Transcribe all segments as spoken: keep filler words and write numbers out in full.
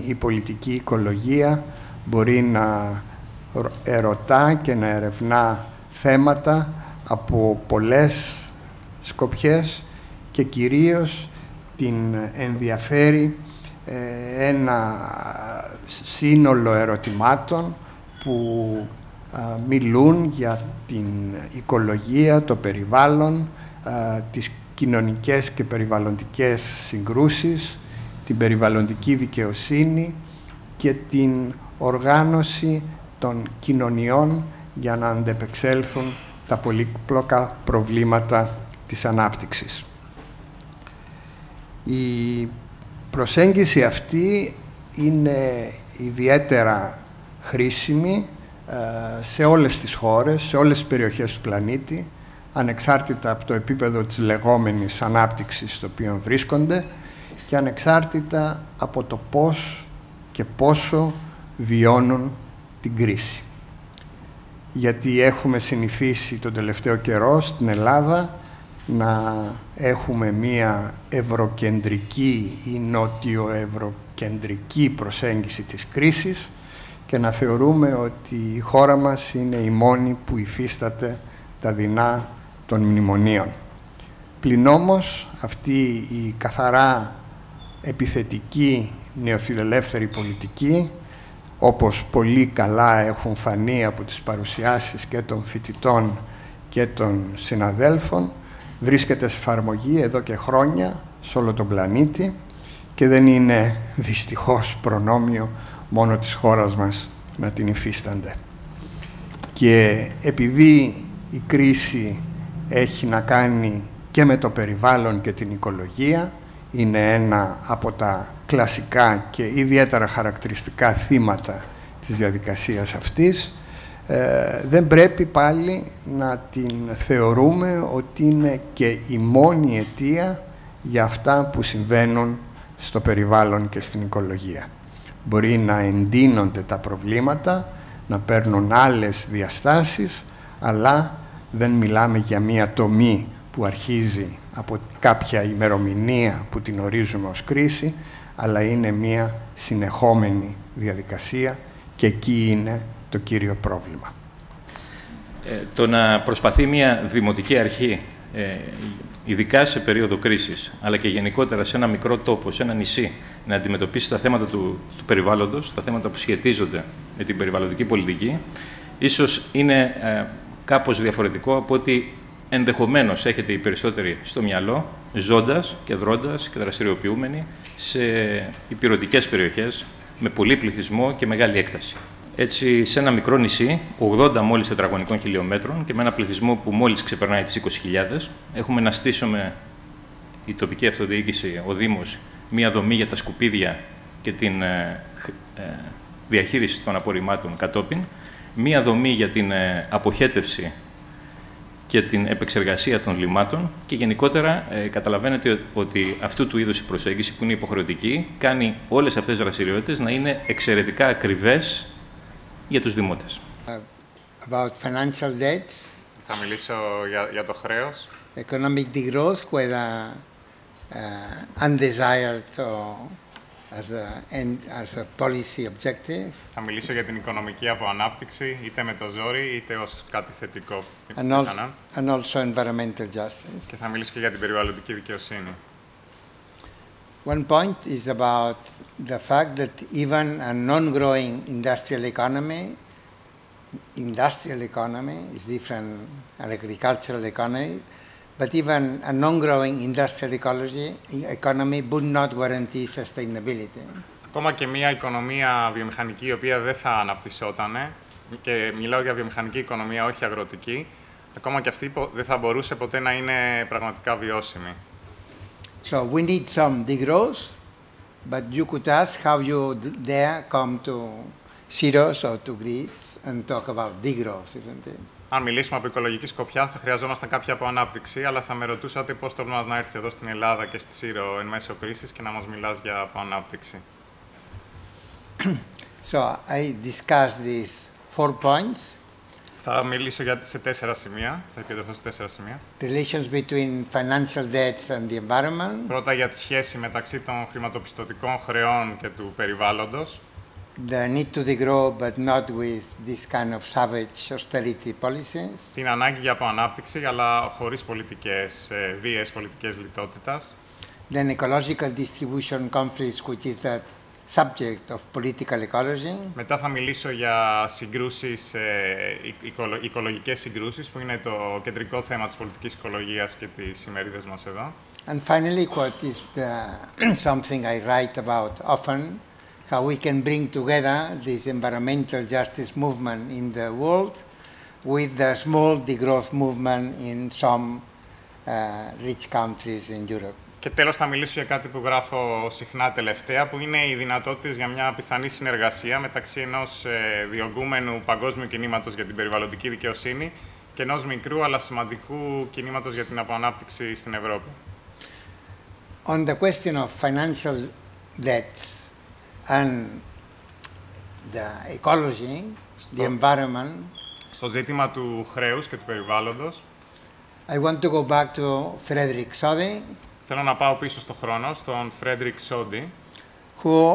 η πολιτική οικολογία μπορεί να ερωτά και να ερευνά θέματα από πολλές σκοπιές και κυρίως την ενδιαφέρει ε, ένα σύνολο ερωτημάτων που α, μιλούν για την οικολογία, το περιβάλλον, α, τις κοινωνικές και περιβαλλοντικές συγκρούσεις, την περιβαλλοντική δικαιοσύνη και την οργάνωση των κοινωνιών για να αντεπεξέλθουν τα πολύπλοκα προβλήματα της ανάπτυξης. Η προσέγγιση αυτή είναι ιδιαίτερα χρήσιμη σε όλες τις χώρες, σε όλες τις περιοχές του πλανήτη, ανεξάρτητα από το επίπεδο της λεγόμενης ανάπτυξης στο οποίο βρίσκονται και ανεξάρτητα από το πώς και πόσο βιώνουν την κρίση. Γιατί έχουμε συνηθίσει τον τελευταίο καιρό στην Ελλάδα να έχουμε μία ευρωκεντρική ή νότιο-ευρωκεντρική προσέγγιση της κρίσης και να θεωρούμε ότι η χώρα μας είναι η μόνη που υφίσταται τα δεινά των μνημονίων. Πλην όμως αυτή η καθαρά επιθετική νεοφιλελεύθερη πολιτική, όπως πολύ καλά έχουν φανεί από τις παρουσιάσεις και των φοιτητών και των συναδέλφων, βρίσκεται σε εφαρμογή εδώ και χρόνια σε όλο τον πλανήτη και δεν είναι δυστυχώς προνόμιο μόνο της χώρας μας να την υφίστανται. Και επειδή η κρίση έχει να κάνει και με το περιβάλλον και την οικολογία, είναι ένα από τα κλασικά και ιδιαίτερα χαρακτηριστικά θύματα της διαδικασίας αυτής, ε, δεν πρέπει πάλι να την θεωρούμε ότι είναι και η μόνη αιτία για αυτά που συμβαίνουν στο περιβάλλον και στην οικολογία. Μπορεί να εντείνονται τα προβλήματα, να παίρνουν άλλες διαστάσεις, αλλά δεν μιλάμε για μία τομή που αρχίζει από κάποια ημερομηνία που την ορίζουμε ως κρίση, αλλά είναι μία συνεχόμενη διαδικασία και εκεί είναι το κύριο πρόβλημα. Ε, το να προσπαθεί μια δημοτική αρχή, ε, ειδικά σε περίοδο κρίσης, αλλά και γενικότερα σε ένα μικρό τόπο, σε ένα νησί, να αντιμετωπίσει τα θέματα του, του περιβάλλοντος, τα θέματα που σχετίζονται με την περιβαλλοντική πολιτική, ίσως είναι ε, κάπως διαφορετικό από ότι ενδεχομένως έχετε οι περισσότεροι στο μυαλό, ζώντας και δρώντας και δραστηριοποιούμενοι σε ηπειρωτικές περιοχές, με πολύ πληθυσμό και μεγάλη έκταση. Έτσι, σε ένα μικρό νησί, ογδόντα μόλις τετραγωνικών χιλιόμετρων και με ένα πληθυσμό που μόλις ξεπερνάει τις είκοσι χιλιάδες, έχουμε να στήσουμε η τοπική αυτοδιοίκηση, ο Δήμος, μία δομή για τα σκουπίδια και την ε, ε, διαχείριση των απορριμμάτων κατόπιν, μία δομή για την ε, αποχέτευση και την επεξεργασία των λιμάτων και γενικότερα ε, καταλαβαίνετε ότι αυτού του είδους η προσέγγιση που είναι υποχρεωτική κάνει όλες αυτές τις δραστηριότητες να είναι εξαιρετικά ακριβές για τους δημότες. Uh, about financial debts. Θα μιλήσω για, για το χρέος. Economic degrowth, whether uh, undesired or as a, and as a policy objective. Θα μιλήσω για την οικονομική αποανάπτυξη, είτε με το ζόρι, είτε ως κάτι θετικό. And also, and also environmental justice. Και θα μιλήσω και για την περιβαλλοντική δικαιοσύνη. One point is about the fact that even a non-growing industrial economy, industrial economy is different than agricultural economy, but even a non-growing industrial ecology, economy would not guarantee sustainability. Ακόμα και μια οικονομία βιομηχανική η οποία δεν θα αναπτυσσόταν, και μιλάω για βιομηχανική οικονομία, όχι αγροτική, ακόμα και αυτή δεν θα μπορούσε ποτέ να είναι πραγματικά βιώσιμη. So we need some degrowth, but you could ask how you dare come to Syros or to Greece and talk about degrowth, isn't it? Αν μιλήσουμε από οικολογική σκοπιά, θα χρειαζόμασταν κάποια αποανάπτυξη, αλλά θα με ρωτούσατε πώς τολμάς να έρθεις εδώ στην Ελλάδα και στη Σύρο εν μέσω κρίσης και να μας μιλάς για αποανάπτυξη. So I discussed these four points. Θα μιλήσω για, σε τέσσερα σημεία. Θα επικεντρωθώ σε τέσσερα σημεία. Relations between financial debts and the environment. Πρώτα για τη σχέση μεταξύ των χρηματοπιστωτικών χρεών και του περιβάλλοντος. The need to degrow, but not with this kind of savage austerity policies. Την ανάγκη για αποανάπτυξη, αλλά χωρίς πολιτικές, βίαιες πολιτικές λιτότητας. Then ecological distribution conflicts, which is the subject of political ecology. Μετά θα μιλήσω για συγκρούσεις, οικολο, οικολογικές συγκρούσεις, που είναι το κεντρικό θέμα της πολιτικής οικολογίας και της ημερίδας μας εδώ. And finally, what is the, something I write about often, how we can bring together this environmental justice movement in the world with the small degrowth movement in some uh, rich countries in Europe. Και τέλος θα μιλήσω για κάτι που γράφω συχνά τελευταία, που είναι οι δυνατότητες για μια πιθανή συνεργασία μεταξύ ενός ε, διωγγούμενου παγκόσμιου κινήματος για την περιβαλλοντική δικαιοσύνη και ενός μικρού αλλά σημαντικού κινήματος για την αποανάπτυξη στην Ευρώπη. On the question of financial debts and the ecology, the environment, στο ζήτημα του χρέους και του περιβάλλοντος, I want to go back to Frederick Soddy. Θέλω να πάω πίσω στο χρόνο, στον Frederick Soddy, who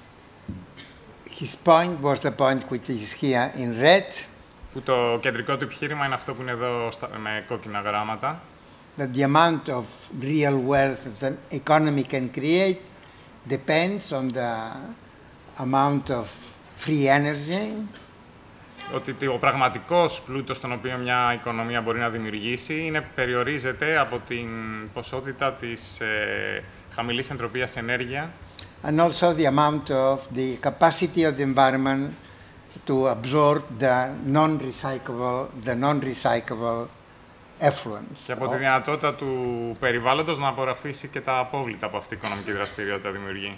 his point was the point which is here in red, που το κεντρικό του επιχείρημα είναι αυτό που είναι εδώ στα, με κόκκινα γράμματα. That the amount of real wealth that an economy can create depends on the amount of free energy. Ότι ο πραγματικός πλούτος τον οποίο μια οικονομία μπορεί να δημιουργήσει είναι, περιορίζεται από την ποσότητα της ε, χαμηλής εντροπίας ενέργεια. And also the amount of the capacity of the environment to absorb the non-recyclable, the non-recyclable effluents. Και από τη δυνατότητα του περιβάλλοντος να απορροφήσει και τα απόβλητα που αυτή η οικονομική δραστηριότητα δημιουργεί.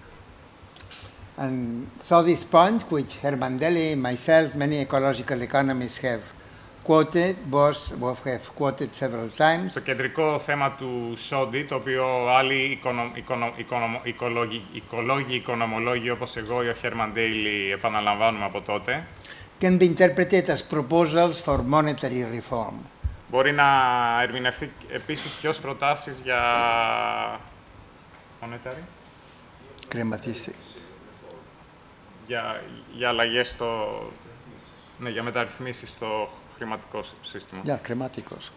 And so this point, which Herman Daly, myself, many ecological economists have quoted, was, have quoted several times. Το κεντρικό θέμα του Soddy, το οποίο άλλοι οικονο, οικονο, οικονο, οικολόγοι, οικολόγοι, οικονομολόγοι όπως εγώ ή ο Herman Daly επαναλαμβάνουμε από τότε, can be interpreted as proposals for monetary reform. Μπορεί να ερμηνευτεί επίσης και ως προτάσεις για monetary. Crematistic. Για, για αλλαγές στο... Ναι, για μεταρρυθμίσεις στο χρηματικό σύστημα. Yeah, κρεματικός.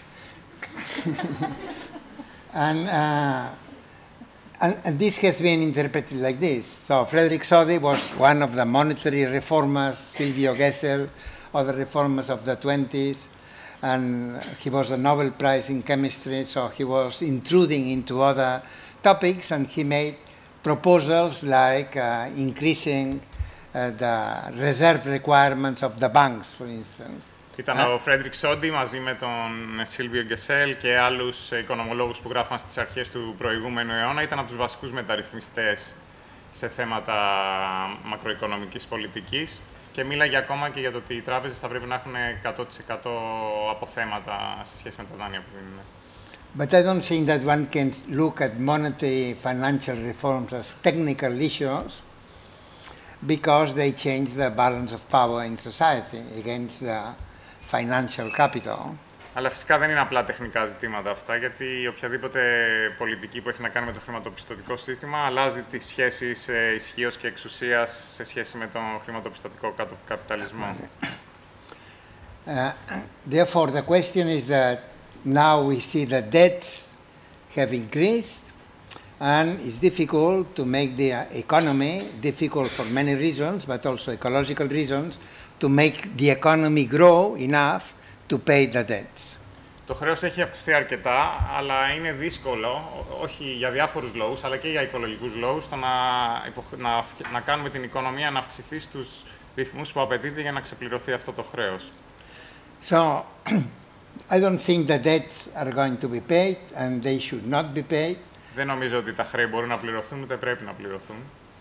and, uh, and, and this has been interpreted like this. So Frederick Soddy was one of the monetary reformers, Silvio Gesell, other reformers of the twenties, and he was a Nobel Prize in chemistry, so he was intruding into other topics, and he made proposals like uh, increasing uh, the reserve requirements of the banks, for instance. Ήταν uh, ο Φρέντρικ Σόντι μαζί με τον Σίλβιο Γκεσέλ και άλλους οικονομολόγους που γράφαν στις αρχές του προηγούμενου αιώνα. Ήταν από τους βασικούς μεταρρυθμιστές σε θέματα μακροοικονομικής πολιτικής και μίλαγε ακόμα και για το ότι οι τράπεζες θα πρέπει να έχουν εκατό τοις εκατό αποθέματα σε σχέση με τα δάνεια που δίνουν. But I don't think that one can look at monetary financial reforms as technical issues because they change the balance of power in society against the financial capital. Αλλά φυσικά δεν είναι απλά τεχνικά ζητήματα αυτά, γιατί οποιαδήποτε πολιτική που έχει να κάνει με το χρηματοπιστωτικό σύστημα αλλάζει τις σχέσεις ισχύως και εξουσίας σε σχέση με τον χρηματοπιστωτικό καπιταλισμό. Uh, therefore, the question is that now we see the debts have increased, and it's difficult to make the economy, difficult for many reasons, but also ecological reasons, to make the economy grow enough to pay the debts. Το χρέος έχει αυξηθεί αρκετά, αλλά είναι δύσκολο, όχι για διάφορους λόγους, αλλά και για οικολογικούς λόγους, το να, να, να κάνουμε την οικονομία να αυξηθεί στους ρυθμούς που απαιτείται για να ξεπληρωθεί αυτό το χρέος. So, I don't think the debts are going to be paid, and they should not be paid. Δεν νομίζω ότι τα χρέη μπορούν να πληρωθούν, ούτε πρέπει να πληρωθούν.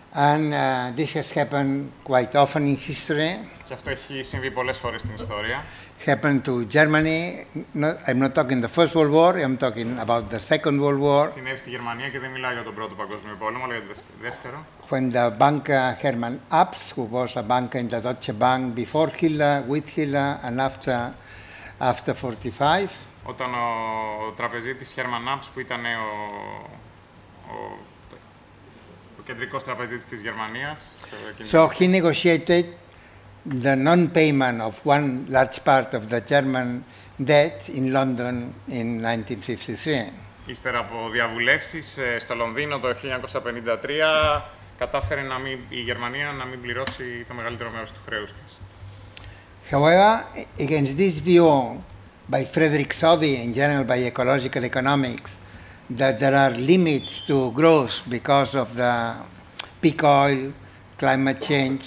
And uh, this has happened quite often in history. Και αυτό έχει συμβεί πολλές φορές στην ιστορία. Happened to Germany. No, I'm not talking the First World War, I'm talking about the Second World War. Συνέβη στη Γερμανία και δεν μιλάω για τον Πρώτο Παγκόσμιο Πόλεμο, αλλά για τον Δεύτερο. When the banker Hermann Abs, who was a banker in the Deutsche Bank before Hitler, with Hitler, and after, after forty-five. Όταν ο τραπεζίτης Hermann Abs, που ήταν ο, ο, ο κεντρικός τραπεζίτης της Γερμανίας. So he negotiated the non-payment of one large part of the German debt in London in nineteen fifty-three. Ύστερα από διαβουλεύσεις στο Λονδίνο το χίλια εννιακόσια πενήντα τρία κατάφερε να μην, η Γερμανία να μην πληρώσει το μεγαλύτερο μέρος του χρέους της. However, against this view by Frederick Soddy in General by Ecological Economics, that there are limits to growth because of the peak oil, climate change,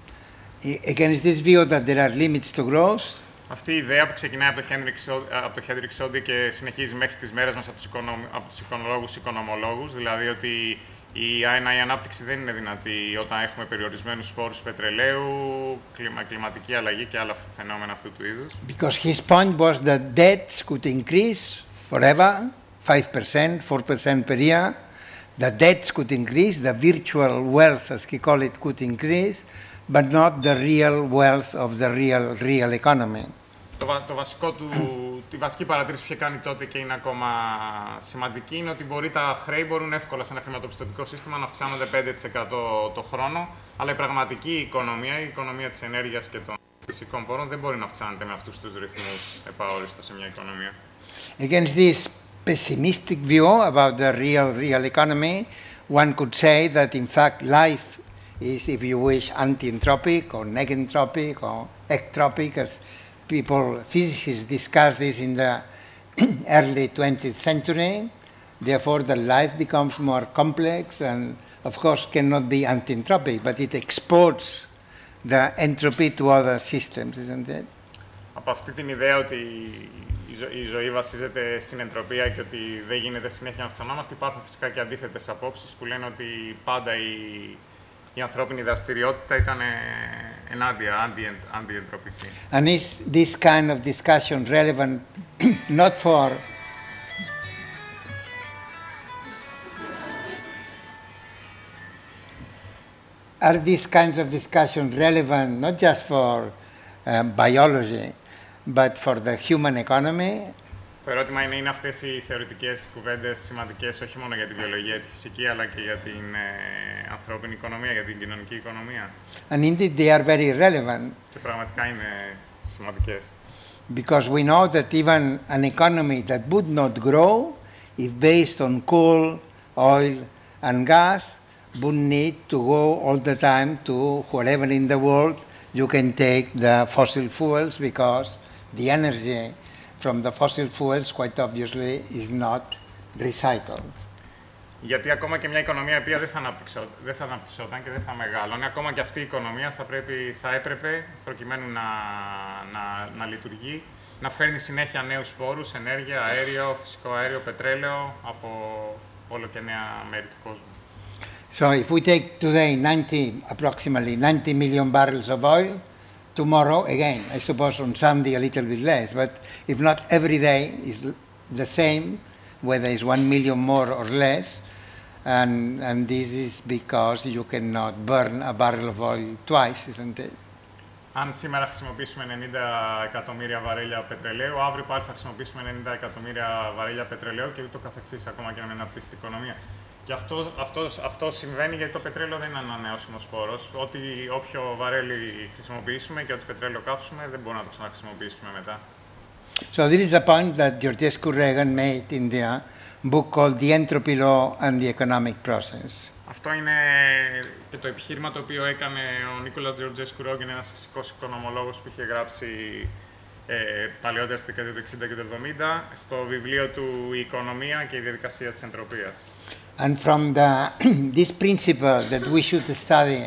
against this view that there are limits to growth. Αυτή η ιδέα που ξεκινάει από το Henrik Soddy και συνεχίζει μέχρι τις μέρες μας από τους, οικονομ, από τους οικονολόγους οικονομολόγους, δηλαδή ότι η, η ανάπτυξη δεν είναι δυνατή όταν έχουμε περιορισμένους σπόρους πετρελαίου, κλιμα, κλιματική αλλαγή και άλλα φαινόμενα αυτού του είδους. Because his point was that debts could increase forever, five percent, four percent per year. The debts could increase, the virtual wealth, as he called it, could increase, but not the real wealth of the real, real economy. Το, το βασικό του, τη βασική παρατήρηση που είχε κάνει τότε και είναι ακόμα σημαντική είναι ότι μπορεί τα χρέη μπορούν εύκολα σε ένα χρηματοπιστωτικό σύστημα να αυξάνονται πέντε τοις εκατό το χρόνο, αλλά η πραγματική οικονομία, η οικονομία της ενέργειας και των φυσικών πόρων δεν μπορεί να αυξάνεται με αυτούς τους ρυθμούς επαόριστο σε μια οικονομία. Against this pessimistic view about the real, real economy, one could say that in fact life is, if you wish, anti-entropic or negentropic or ectropic, as people, physicists discussed this in the early twentieth century. Therefore, the life becomes more complex and, of course, cannot be anti-entropic, but it exports the entropy to other systems, isn't it? Από αυτή την ιδέα ότι η, ζω, η ζωή βασίζεται στην εντροπία και ότι δεν γίνεται συνέχεια να αυξανόμαστε, υπάρχουν φυσικά και αντίθετες απόψεις που λένε ότι πάντα η, η ανθρώπινη δραστηριότητα ήταν ενάντια, αντι-εντροπική. And is this kind of discussion relevant not for are these kinds of discussions relevant not just for uh, biology, but for the human economy? Το ερώτημα είναι, είναι αυτές οι θεωρητικές κουβέντες σημαντικές όχι μόνο για τη βιολογία, τη φυσική, αλλά και για την ε, ανθρώπινη οικονομία, για την κοινωνική οικονομία. And indeed they are very relevant. Και πραγματικά είναι σημαντικές. Because we know that even an economy that would not grow, if based on coal, oil and gas, would need to go all the time to wherever in the world you can take the fossil fuels, because the energy from the fossil fuels, quite obviously, is not recycled. Γιατί ακόμα και μια οικονομία η οποία δεν θα, δεν θα αναπτυσσόταν και δεν θα μεγάλωνε, ακόμα και αυτή η οικονομία θα, πρέπει, θα έπρεπε, προκειμένου να, να, να λειτουργεί, να φέρνει συνέχεια νέους σπόρους, ενέργεια, αέριο, φυσικό αέριο, πετρέλαιο από όλο και νέα μέρη του κόσμου. So if we take today ninety, approximately ninety million barrels of oil, tomorrow, again, I suppose on Sunday a little bit less, but if not every day is the same, whether it's one million more or less, and, and this is because you cannot burn a barrel of oil twice, isn't it? Αν σήμερα χρησιμοποιήσουμε ενενήντα εκατομμύρια βαρέλια πετρελαίου, αύριο πάλι θα χρησιμοποιήσουμε ενενήντα εκατομμύρια βαρέλια πετρελαίου και ούτω καθεξής, ακόμα και με μια αναπτύσσεται οικονομία. Και αυτό, αυτό, αυτό συμβαίνει γιατί το πετρέλαιο δεν είναι ανανεώσιμος πόρος. Ό,τι, όποιο βαρέλι χρησιμοποιήσουμε και ό,τι πετρέλαιο κάψουμε δεν μπορούμε να το ξαναχρησιμοποιήσουμε μετά. So this is the point that Georgescu Reagan made in the book called The Entropy Law and the Economic Process. Αυτό είναι και το επιχείρημα το οποίο έκανε ο Νίκολας Georgescu Reagan, ένας φυσικός οικονομολόγος που είχε γράψει ε, παλαιότερα στη δεκαετία του εξήντα και του εβδομήντα, στο βιβλίο του «Η Οικονομία και η Διαδικασία της Εντροπίας». And from the, this principle that we should study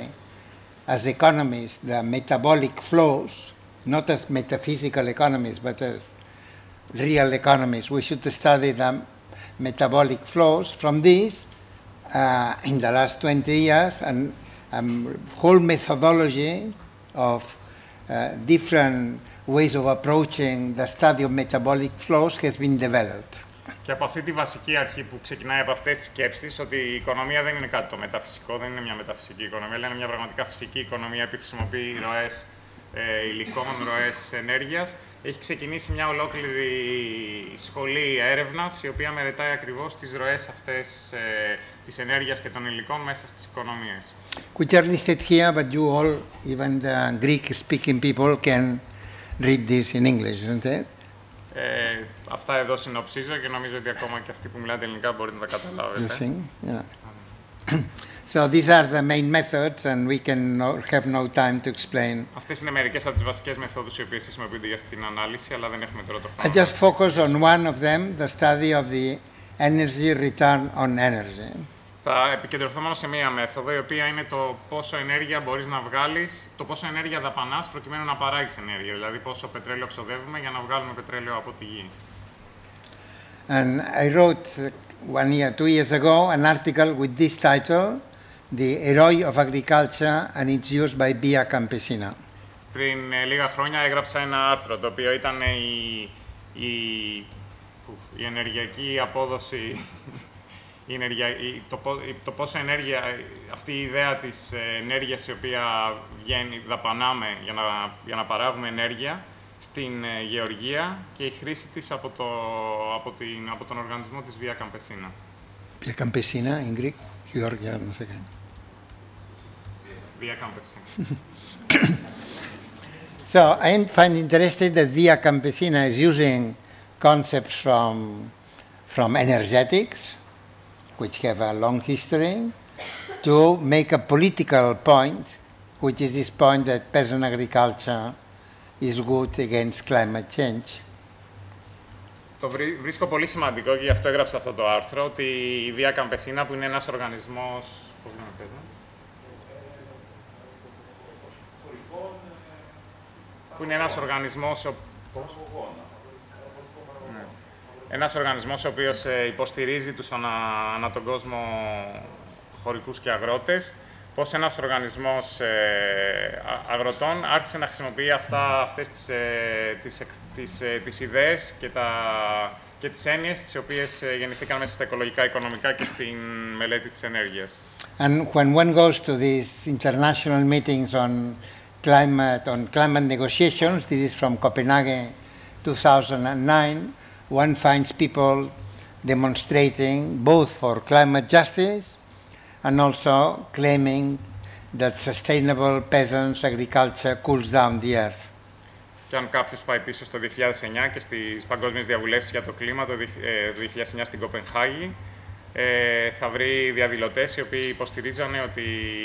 as economists, the metabolic flows, not as metaphysical economists, but as real economists, we should study the metabolic flows. From this, uh, in the last twenty years, and a whole methodology of uh, different ways of approaching the study of metabolic flows has been developed. Και από αυτή τη βασική αρχή που ξεκινάει από αυτές τις σκέψεις, ότι η οικονομία δεν είναι κάτι το μεταφυσικό, δεν είναι μια μεταφυσική οικονομία, αλλά είναι μια πραγματικά φυσική οικονομία που χρησιμοποιεί ροές ε, υλικών, ροές ενέργειας. Έχει ξεκινήσει μια ολόκληρη σχολή έρευνας, η οποία μελετάει ακριβώς τις ροές αυτές ε, της ενέργειας και των υλικών μέσα στις οικονομίες. Which are listed here, but you all, even the Greek-speaking people, can read this in English, isn't it? Ε, αυτά εδώ συνοψίζω και νομίζω ότι ακόμα και αυτοί που μιλάτε ελληνικά μπορείτε να τα καταλάβετε. Yeah. So these are the main methods, and we can no, have no time to explain. Αυτές είναι μερικές από τις βασικές μεθόδους οι οποίες χρησιμοποιούνται για αυτή την ανάλυση, αλλά δεν έχουμε τώρα το χρόνο. I just focus on one of them, the study of the energy return on energy. Θα επικεντρωθώ μόνο σε μία μέθοδο, η οποία είναι το πόσο ενέργεια μπορείς να βγάλεις, το πόσο ενέργεια δαπανάς προκειμένου να παράγεις ενέργεια, δηλαδή πόσο πετρέλαιο ξοδεύουμε για να βγάλουμε πετρέλαιο από τη γη. And I wrote one year, two years ago, an article with this title, The Heroi of Agriculture and its Use by Via Campesina. Πριν ε, λίγα χρόνια έγραψα ένα άρθρο, το οποίο ήταν η, η, η ενεργειακή απόδοση, η ενεργεια, η, το, το πόσο ενέργεια, αυτή η ιδέα της ενέργειας η οποία βγαίνει, δαπανάμε για να, για να παράγουμε ενέργεια στην ε, γεωργία και η χρήση της από, το, από, την, από τον οργανισμό της Via Campesina. Via Campesina in Greek, Georgia, no sé qué. Via Campesina. So I find interesting that Via Campesina is using concepts from, from energetics, which have a long history, to make a political point, which is this point that peasant agriculture is good against climate change. Το βρίσκω πολύ σημαντικό και γι' αυτό έγραψα αυτό το άρθρο, ότι η Via Campesina, που είναι ένας οργανισμός... Πώς λέμε, peasants? Που είναι ένας οργανισμός... Ο... Πώς? Ναι. Ένας οργανισμός ο οποίος υποστηρίζει τους ανα, ανά τον κόσμο χωρικούς και αγρότες, πως ένας οργανισμός ε, αγροτών άρχισε να χρησιμοποιεί αυτά, αυτές τις, ε, τις, τις, ε, τις ιδέες και, τα, και τις έννοιες τις οποίες ε, γεννηθήκαν μέσα στα οικολογικά, οικονομικά και στην μελέτη της ενέργειας. And when one goes to these international meetings on climate, on climate negotiations, this is from Copenhagen two thousand nine, one finds people demonstrating both for climate justice and also claiming that sustainable peasants agriculture cools down the earth. Και αν κάποιος πάει πίσω στο δύο χιλιάδες εννιά και στις παγκόσμιες διαβουλεύσεις για το κλίμα το δύο χιλιάδες εννιά στην Κοπενχάγη, ε, θα βρει διαδηλωτές οι οποίοι υποστηρίζανε ότι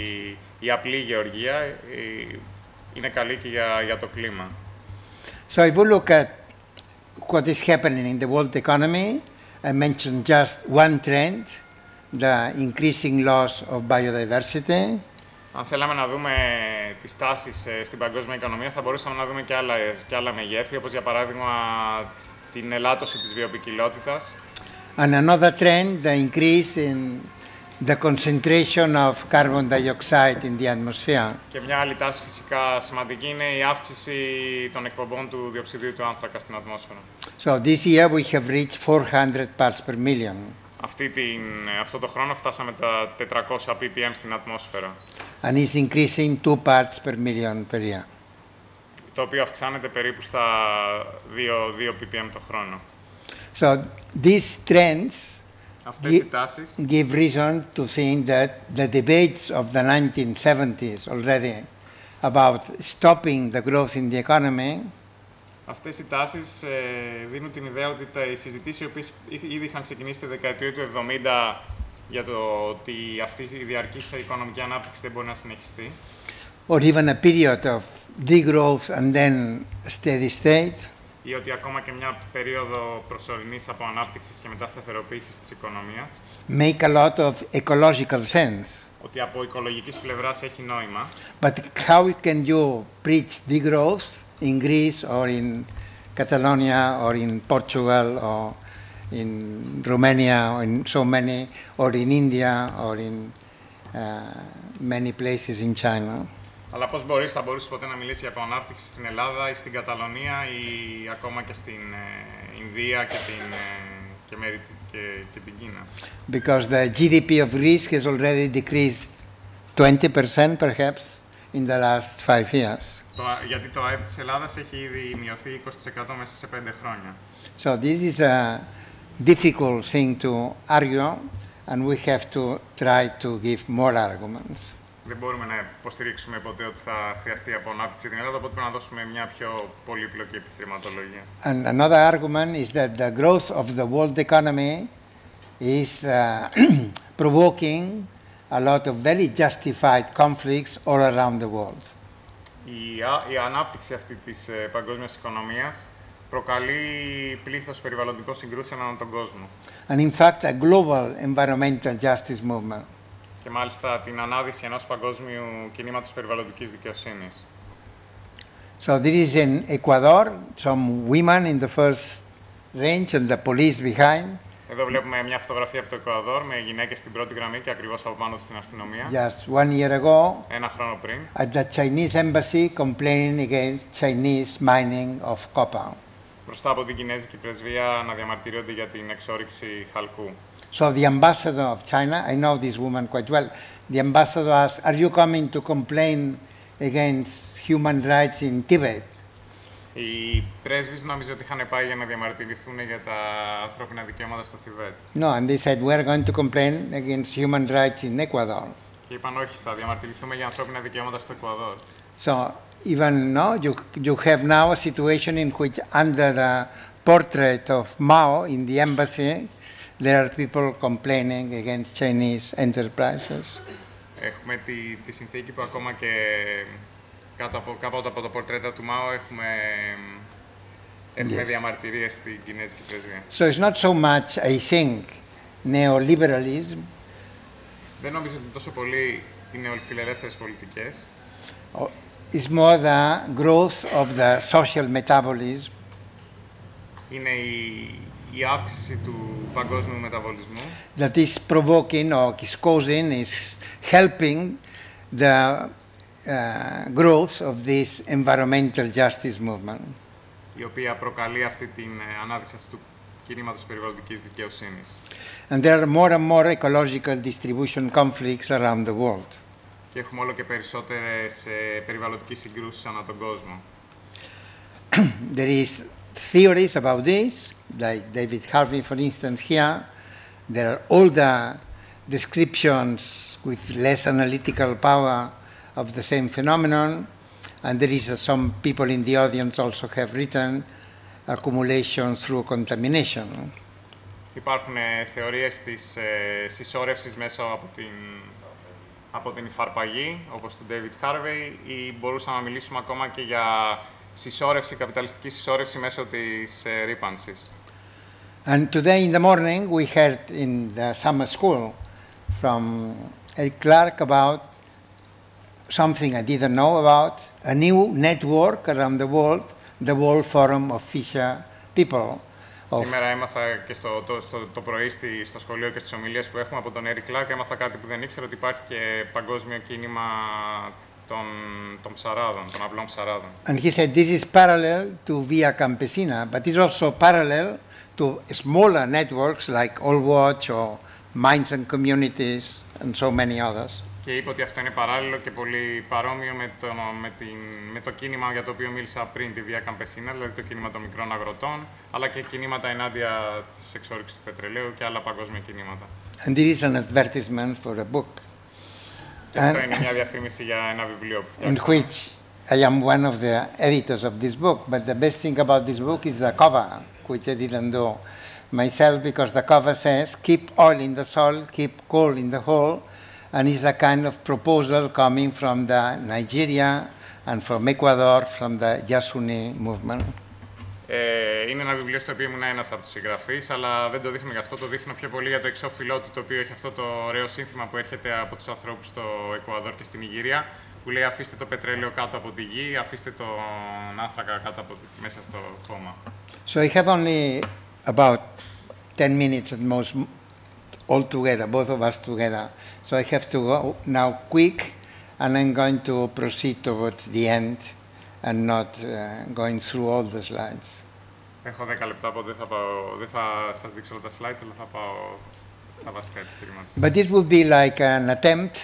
η απλή γεωργία ε, είναι καλή και για, για το κλίμα. So if we look at what is happening in the world economy, I mentioned just one trend, the increasing loss of biodiversity. Αν θέλαμε να δούμε τις τάσεις στην παγκόσμια οικονομία, θα μπορούσαμε να δούμε και άλλα, και άλλα μεγέθη, όπως για παράδειγμα την ελάττωση της βιοποικιλότητας. And another trend, the increase in the concentration of carbon dioxide in the atmosphere. Και μια άλλη τάση φυσικά σημαντική είναι η αύξηση των εκπομπών του διοξιδίου του άνθρακα στην ατμόσφαιρα. So this year we have reached four hundred parts per million. Αυτή την, αυτό το χρόνο φτάσαμε τα τετρακόσια πι πι εμ στην ατμόσφαιρα. And is increasing two parts per million per year. Το οποίο αυξάνεται περίπου στα δύο πι πι εμ το χρόνο. So these trends Αυτές οι τάσεις give reason to think that the debates of the nineteen seventies already about stopping the growth in the economy. Αυτές οι τάσεις ε, δίνουν την ιδέα ότι τα, οι συζητήσεις οι οποίες ήδη είχαν ξεκινήσει τη δεκαετία του εβδομήντα για το ότι αυτή η διαρκής οικονομική ανάπτυξη δεν μπορεί να συνεχιστεί. Or even a period of degrowth and then steady state. Ή ότι ακόμα και μια περίοδο προσωρινής αποανάπτυξης και μετά σταθεροποίησης της οικονομίας. Make a lot of ecological sense. Ότι από οικολογικής πλευράς έχει νόημα. But how can you preach degrowth in Greece or in Catalonia or in Portugal or in Romania, or in so many, or in India, or in uh, many places in China. Αλλά πώς μπορείς, θα μπορείς ποτέ να μιλήσει για επανάπτυξη στην Ελλάδα ή στην Καταλωνία ή ακόμα και στην ε, Ινδία και την, ε, και, μέρη, και, και την Κίνα. Because the G D P of Greece has already decreased twenty percent perhaps in the last five years. Το, γιατί το ΑΕΠ της Ελλάδας έχει ήδη μειωθεί είκοσι τοις εκατό μέσα σε πέντε χρόνια. So this is a difficult thing to argue, and we have to try to give more arguments. Δεν μπορούμε να υποστηρίξουμε ποτέ ότι θα χρειαστεί απονάπτυξη την Ελλάδα, οπότε πρέπει να δώσουμε μια πιο πολύπλοκη επιχειρηματολογία. And another argument is that the growth of the world economy is uh, provoking a lot of very justified conflicts all around the world. Η, η ανάπτυξη αυτή της ε, παγκόσμιας οικονομίας προκαλεί πλήθος περιβαλλοντικών συγκρούσεων ανά τον κόσμο. And in fact, a global environmental justice movement. Και μάλιστα την ανάδυση ενός παγκόσμιου κινήματος περιβαλλοντικής δικαιοσύνης. So there is in Ecuador some women in the first range and the police behind. Εδώ βλέπουμε μια φωτογραφία από το Εκουαδόρ με γυναίκες στην πρώτη γραμμή και ακριβώς από πάνω τους την αστυνομία. Just one year ago, Ένα χρόνο πριν. at the Chinese embassy complaining against Chinese mining of copper. Μπροστά από την Κινέζικη πρεσβεία να διαμαρτυρούνται για την εξόρυξη χαλκού. So the ambassador of China, I know this woman quite well, the ambassador asked, are you coming to complain against human rights in Tibet? Οι πρέσβεις νόμιζαν ότι είχαν πάει για να διαμαρτυρηθούν για τα ανθρώπινα δικαιώματα στο Θιβέτ. No, and they said, we're going to complain against human rights in Ecuador. Και είπαν όχι, θα διαμαρτυρηθούμε για ανθρώπινα δικαιώματα στο Εκουαδόρ. So even no, you, you have now a situation in which under the portrait of Mao in the embassy, there are people complaining against Chinese enterprises. Έχουμε τη, τη συνθήκη που ακόμα και κάτω από, κάτω από το πορτρέτα του Μάο έχουμε, έχουμε Yes. διαμαρτυρίες στην Κινέζικη πρεσβεία. So it's not so much, I think, neoliberalism. Δεν νομίζω ότι είναι τόσο πολύ οι νεοφιλελεύθερες πολιτικές. It's more the growth of the social metabolism. Είναι η, η αύξηση του παγκόσμιου μεταβολισμού That is provoking or is causing, is helping the uh, growth of this environmental justice movement. η οποία προκαλεί αυτή την ε, ανάδυση αυτού του κινήματος περιβαλλοντικής δικαιοσύνης. And there are more and more ecological distribution conflicts around the world. Και έχουμε όλο και περισσότερες ε, περιβαλλοντικές συγκρούσεις ανά τον κόσμο. There is theories about this, like David Harvey, for instance, here. There are all the descriptions with less analytical power of the same phenomenon. And there is uh, some people in the audience also have written accumulation through contamination. Υπάρχουν ε, θεωρίες της ε, συσσόρευσης μέσα από την, από την υφαρπαγή, όπως του David Harvey, ή μπορούσαμε να μιλήσουμε ακόμα και για συσσόρευση, καπιταλιστική συσσόρευση μέσω της ε, ρύπανσης. And today in the morning we heard in the summer school from Eric Clark about something I didn't know about, a new network around the world, the World Forum of Fisher People. Of Σήμερα έμαθα και στο, το, στο, το πρωί στη, στο σχολείο και στις ομιλίες που έχουμε από τον Eric Clark, έμαθα κάτι που δεν ήξερα, ότι υπάρχει και παγκόσμιο κίνημα των, των ψαράδων, των απλών ψαράδων. And he said this is parallel to Via Campesina, but it's also parallel to smaller networks like All Watch or Minds and Communities and so many others. Και είπε ότι αυτό είναι παράλληλο και πολύ παρόμοιο με το, με, την, με το κίνημα για το οποίο μίλησα πριν, τη Via Campesina, δηλαδή το κίνημα των μικρών αγροτών, αλλά και κινήματα ενάντια της εξόρυξης του πετρελαίου και άλλα παγκόσμια κινήματα. And there is an advertisement for a book. Και αυτό είναι μια διαφήμιση για ένα βιβλίο που In φτιάξαμε. which I am one of the editors of this book, but the best thing about this book is the cover, which I didn't do myself, because the cover says, keep oil in the soil, keep coal in the hole, and it's a kind of proposal coming from the Nigeria and from Ecuador, from the Yasuni movement. Ε, είναι ένα βιβλίο στο οποίο ήμουν ένας από τους συγγραφείς, αλλά δεν το δείχνω γι' αυτό, το δείχνω πιο πολύ για το εξώφυλλό του, το οποίο έχει αυτό το ωραίο σύνθημα που έρχεται από τους ανθρώπους στο Εκουαδόρ και στην Ιγυρία, που λέει αφήστε το πετρέλαιο κάτω από τη γη, αφήστε τον άνθρακα κάτω από, μέσα στο χώμα. So I have only about ten minutes at most, all together, both of us together. So I have to go now quick, and I'm going to proceed towards the end and not uh, going through all the slides. Έχω δέκα λεπτά, οπότε δεν θα, πάω, δεν θα σας δείξω όλα τα slides, αλλά θα πάω στα βασικά επιχειρήματα. But this would be like an attempt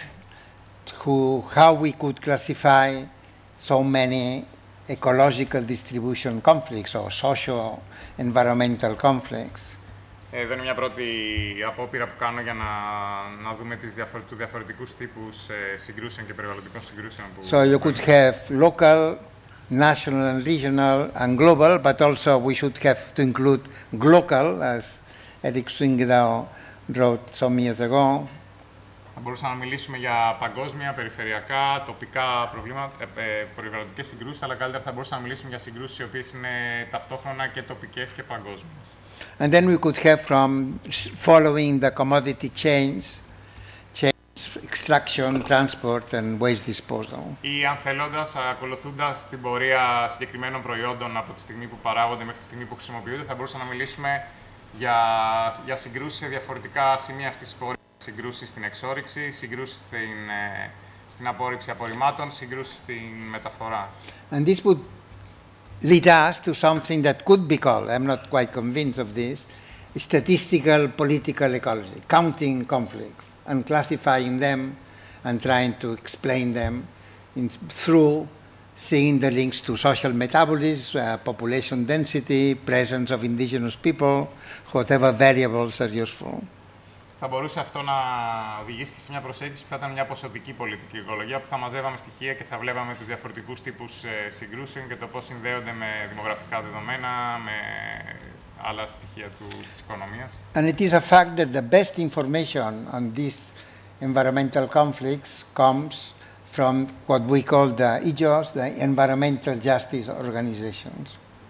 to how we could classify so many ecological distribution conflicts or socio-environmental conflicts. Ε, δεν είναι μια πρώτη απόπειρα που κάνω για να, να δούμε τις διαφορε, τους διαφορετικούς τύπους ε, συγκρούσεων και περιβαλλοντικών συγκρούσεων. Που so you could have local, national and regional and global, but also we should have to include glocal, as Eric Swingedao wrote some years ago. Θα μπορούσαμε να μιλήσουμε για παγκόσμια, περιφερειακά, τοπικά προβλήματα, ε, ε, περιβαλλοντικές συγκρούσεις, αλλά καλύτερα θα μπορούσαμε να μιλήσουμε για συγκρούσεις οι οποίες είναι ταυτόχρονα και τοπικές και παγκόσμιες. And then we could have from following the commodity chains, chains, extraction, transport and waste disposal. Ή αν θέλοντας, ακολουθούντας την πορεία συγκεκριμένων προϊόντων από τη στιγμή που παράγονται μέχρι τη στιγμή που χρησιμοποιούνται, θα μπορούσαμε να μιλήσουμε για, για συγκρούσεις σε διαφορετικά σημεία αυτής της πορείας. Συγκρούσεις στην εξόρυξη, συγκρούσεις στην, ε, στην απόρριψη απορριμμάτων, συγκρούσεις στην μεταφορά. And this would lead us to something that could be called, I'm not quite convinced of this, statistical political ecology, counting conflicts and classifying them and trying to explain them in, through seeing the links to social metabolism, uh, population density, presence of indigenous people, whatever variables are useful. Θα μπορούσε αυτό να οδηγήσει και σε μια προσέγγιση που θα ήταν μια ποσοτική πολιτική οικολογία, που θα μαζεύαμε στοιχεία και θα βλέπαμε τους διαφορετικούς τύπους συγκρούσεων και το πώς συνδέονται με δημογραφικά δεδομένα, με άλλα στοιχεία του, της οικονομίας. And it is a fact that the best information on these environmental conflicts comes from what we call the E J O S, the Environmental Justice Organizations.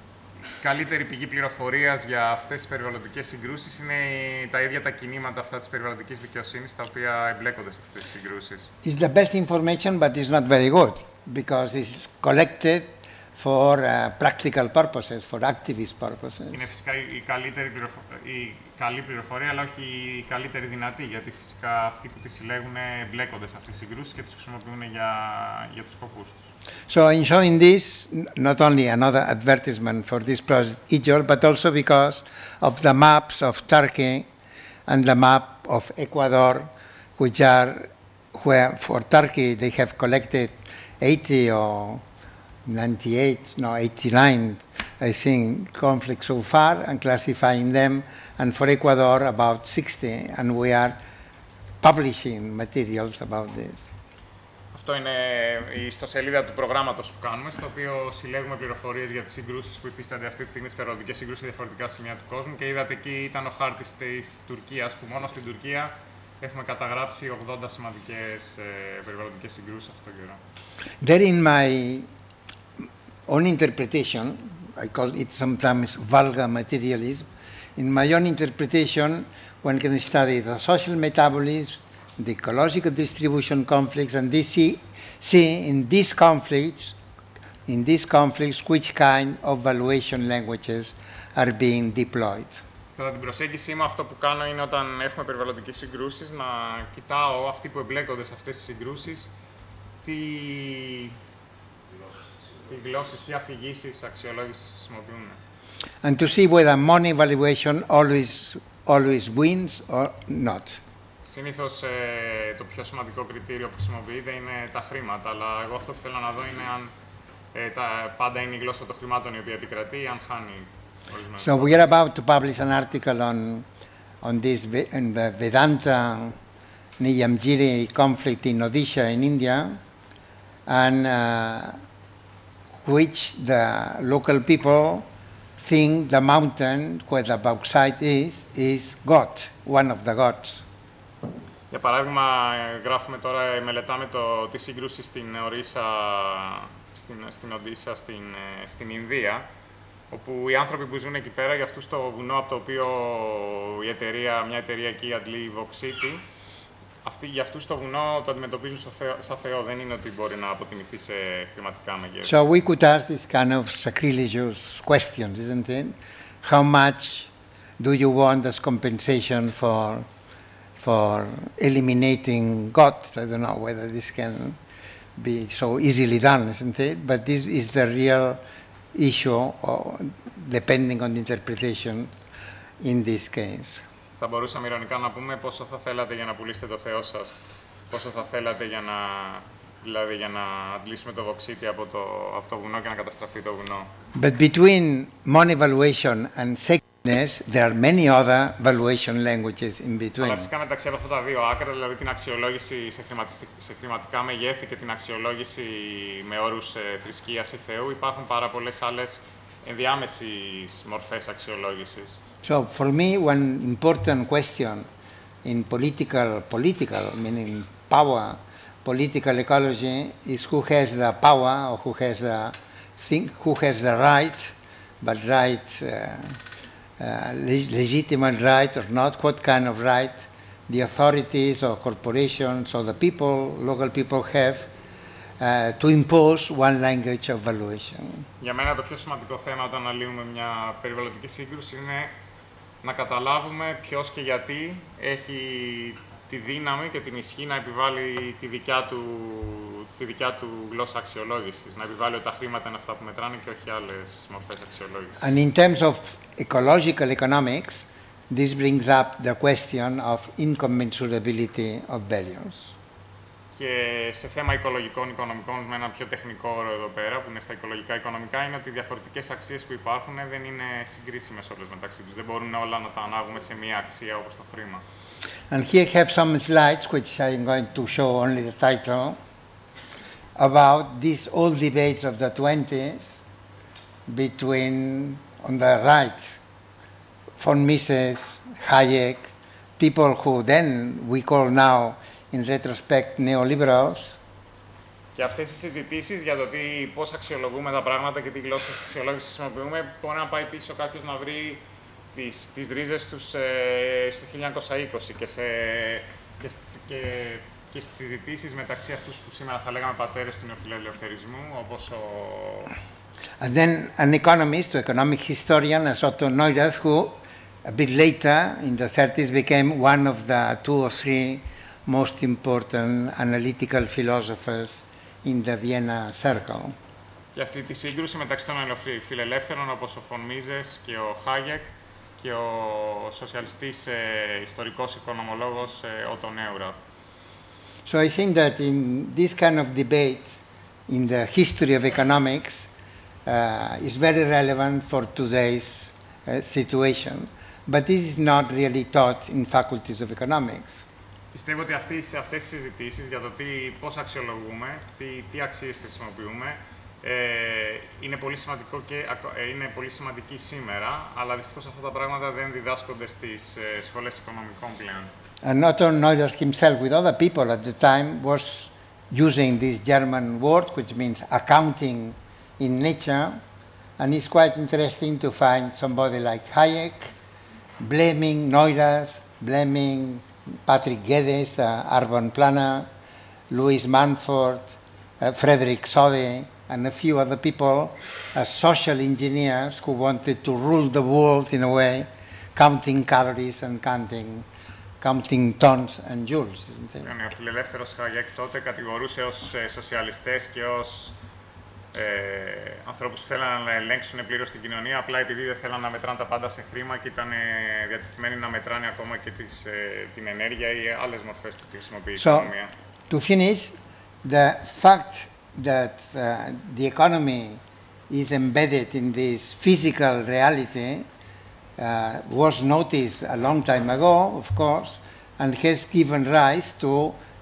Η καλύτερη πηγή πληροφορίας για αυτές τις περιβαλλοντικές συγκρούσεις είναι τα ίδια τα κινήματα αυτά της περιβαλλοντικής δικαιοσύνης, τα οποία εμπλέκονται σε αυτές τις συγκρούσεις. It's the best information, but it's not very good, because it's collected for uh, practical purposes, for activist purposes. Είναι φυσικά η καλύτερη πληροφο... η καλή πληροφορία, αλλά όχι η καλύτερη δυνατή, γιατί φυσικά αυτοί που τη συλλέγουν εμπλέκονται σε αυτές τις συγκρούσεις και τις χρησιμοποιούν για, για τους σκοπούς τους. So in showing this, not only another advertisement for this project E J O S, but also because of the maps of Turkey and the map of Ecuador, which are where for Turkey they have collected eighty or ninety-eight, no, eighty-nine, I think, conflicts so far and classifying them, and for Ecuador about sixty, and we are publishing materials about this. Αυτό είναι η ιστοσελίδα του προγράμματος που κάνουμε, στο οποίο συλλέγουμε πληροφορίες για τις συγκρούσεις που υφίστανται αυτή τη στιγμή, τις περιβαλλοντικές συγκρούσεις σε διαφορετικά σημεία του κόσμου. Και είδατε εκεί ήταν ο χάρτης της Τουρκίας, που μόνο στην Τουρκία έχουμε καταγράψει ογδόντα σημαντικές ε, περιβαλλοντικές συγκρούσεις αυτόν τον καιρό. There in my own interpretation, I call it sometimes vulgar materialism, in my own interpretation, one can study the social metabolism, the ecological distribution conflicts, and they see, see in these conflicts, in these conflicts, which kind of valuation languages are being deployed. Κατά την προσέγγιση μου, αυτό που κάνω είναι όταν έχουμε περιβαλλοντικές συγκρούσεις, να κοιτάω αυτοί που εμπλέκονται σε αυτές τις συγκρούσεις, τι, τι γλώσσες, τι αφηγήσεις αξιολόγησης χρησιμοποιούν. And to see whether money valuation always, always wins or not. Συνήθως ε, το πιο σημαντικό κριτήριο που χρησιμοποιείται είναι τα χρήματα, αλλά εγώ αυτό που θέλω να δω είναι αν ε, τα, πάντα είναι η γλώσσα των χρημάτων η οποία επικρατεί ή αν χάνει. So we are about to publish an article on, on this in the Vedanta Niyamgiri conflict in Odisha in India, and uh, which the local people think the mountain where the bauxite is, is God, one of the gods. Για παράδειγμα, γράφουμε τώρα, μελετάμε το, τη σύγκρουση στην Ορίσα, στην, στην Οδύσσα, στην, στην Ινδία, όπου οι άνθρωποι που ζουν εκεί πέρα, για αυτούς το βουνό από το οποίο η εταιρεία, μια εταιρεία εκεί αντλεί βοξίτη, αυτοί, για αυτούς το βουνό το αντιμετωπίζουν σαν Θεό, δεν είναι ότι μπορεί να αποτιμηθεί σε χρηματικά μεγέθη. So we could ask this kind of sacrilegious questions, isn't it? How much do you want as compensation for, for eliminating God? I don't know whether this can be so easily done, isn't it? But this is the real issue, or depending on the interpretation in this case. Θα μπορούσαμε ειρωνικά να πούμε πόσο θα θέλατε για να πουλήσετε το Θεό σας, πόσο θα θέλατε για να, δηλαδή για να αντλήσουμε το βοξίτη από το, από το βουνό και να καταστραφεί το βουνό. But between money valuation and sacredness, there are many other valuation languages in between. Αλλά φυσικά μεταξύ από αυτά τα δύο άκρα, δηλαδή την αξιολόγηση σε, σε χρηματικά μεγέθη και την αξιολόγηση με όρους ε, θρησκείας ή Θεού, υπάρχουν πάρα πολλές άλλες ενδιάμεσες μορφές αξιολόγησης. So for me, one important question in political, political meaning power, political ecology is who has the power or who has the think, who has the right, but right, uh, uh, legitimate right or not, what kind of right the authorities or corporations or the people, local people have uh, to impose one language of valuation. Για μένα το πιο σημαντικό θέμα όταν αναλύουμε μια περιβαλλοντική σύγκρουση είναι να καταλάβουμε ποιος και γιατί έχει τη δύναμη και την ισχύ να επιβάλλει τη δικιά του, τη δικιά του γλώσσα αξιολόγησης. Να επιβάλλει ότι τα χρήματα είναι αυτά που μετράνε και όχι άλλες μορφές αξιολόγησης. And in terms of ecological economics, this brings up the question of incommensurability of values. Και σε θέμα οικολογικών οικονομικών, με ένα πιο τεχνικό όρο εδώ πέρα, που είναι στα οικολογικά οικονομικά, είναι ότι οι διαφορετικές αξίες που υπάρχουν δεν είναι συγκρίσιμες όλες μεταξύ τους. Δεν μπορούν όλα να τα ανάγουμε σε μία αξία όπως το χρήμα. And here I have some slides, which I'm going to show only the title, about these old debates of the twenties between, on the right, von Mises, Hayek, people who then we call now, in retrospect, neoliberals. Και αυτές οι συζητήσεις για το τι, πώς αξιολογούμε τα πράγματα και τι γλώσσες αξιολόγησης χρησιμοποιούμε, μπορεί να πάει πίσω κάποιος να βρει τις, τις ρίζες τους ε, στο χίλια εννιακόσια είκοσι και, σε, και, και, και στις συζητήσεις μεταξύ αυτούς που σήμερα θα λέγαμε πατέρες του νεοφιλελευθερισμού, όπως ο... And then an economist, an economic historian, as Otto Neurath, who a bit later, in the thirties, became one of the two or three most important analytical philosophers in the Vienna Circle. Και αυτή τη σύγκρουση μεταξύ των φιλελεύθερων όπως ο Φον Μίζες και ο Χάγεκ και ο σοσιαλιστής ε, ιστορικός οικονομολόγος ε, Ότο Νέουραθ. So I think that in this kind of debate in the history of economics uh, is very relevant for today's uh, situation, but this is not really taught in faculties of economics. Πιστεύω ότι αυτές, αυτές οι συζητήσεις για το τι, πώς αξιολογούμε, τι, τι αξίες χρησιμοποιούμε, ε, είναι, πολύ σημαντικό και, ε, είναι πολύ σημαντική σήμερα, αλλά δυστυχώς αυτά τα πράγματα δεν διδάσκονται στις ε, σχολές οικονομικών πλέον. And Otto Neurath himself, with other people at the time, was using this German word, which means accounting in nature, and it's quite interesting to find somebody like Hayek blaming Neurath, blaming Patrick Geddes, the urban planner, Louis Manford, uh, Frederick Sode, and a few other people as social engineers who wanted to rule the world in a way, counting calories and counting, counting tons and joules, isn't it? Ο φιλελεύθερος Χαγέκ τότε κατηγορούσε ως ε, σοσιαλιστές και ως ε, ανθρώπους που θέλαν να ελέγξουν πλήρως την κοινωνία, απλά επειδή δεν θέλαν να μετράνε τα πάντα σε χρήμα και ήταν ε, διατεθειμένοι να μετράνε ακόμα και τις, ε, την ενέργεια ή άλλες μορφές που τη χρησιμοποιεί η So, οικονομία. to finish, the fact that uh, the economy is embedded in this physical reality uh, was noticed a long time ago, of course, and has given rise to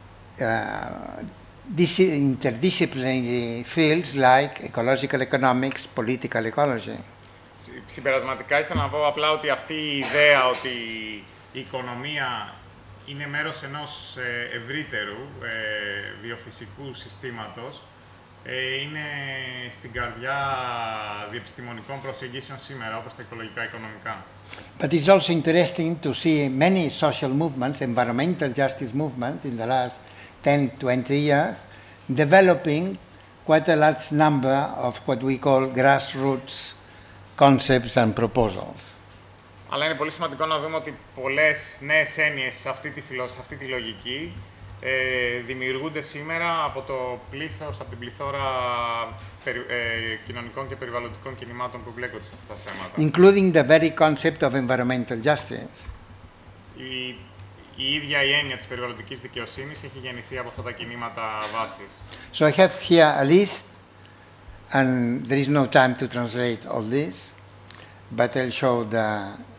uh, this interdisciplinary fields like ecological economics, political ecology. Συμπερασματικά ήθελα να πω απλά ότι αυτή η ιδέα ότι η οικονομία είναι μέρος ενός ευρύτερου ε, βιοφυσικού συστήματος ε, είναι στην καρδιά διεπιστημονικών προσεγγίσεων σήμερα, όπως τα οικολογικά οικονομικά. But it's also interesting to see many social movements, environmental justice movements in the last ten, twenty years, developing quite a large number of what we call grassroots concepts and proposals. Αλλά είναι πολύ σημαντικό να δούμε ότι πολλές νέες έννοιες σε αυτή τη, φιλο... σε αυτή τη λογική ε, δημιουργούνται σήμερα από το πλήθος, από την πληθώρα περι... ε, κοινωνικών και περιβαλλοντικών κινημάτων που μπλέκονται σε αυτά τα θέματα. Including the very concept of environmental justice. Η, η ίδια η έννοια της περιβαλλοντικής δικαιοσύνης έχει γεννηθεί από αυτά τα κινήματα βάσης. So I have here a list, and there is no time to translate all this, but I'll show the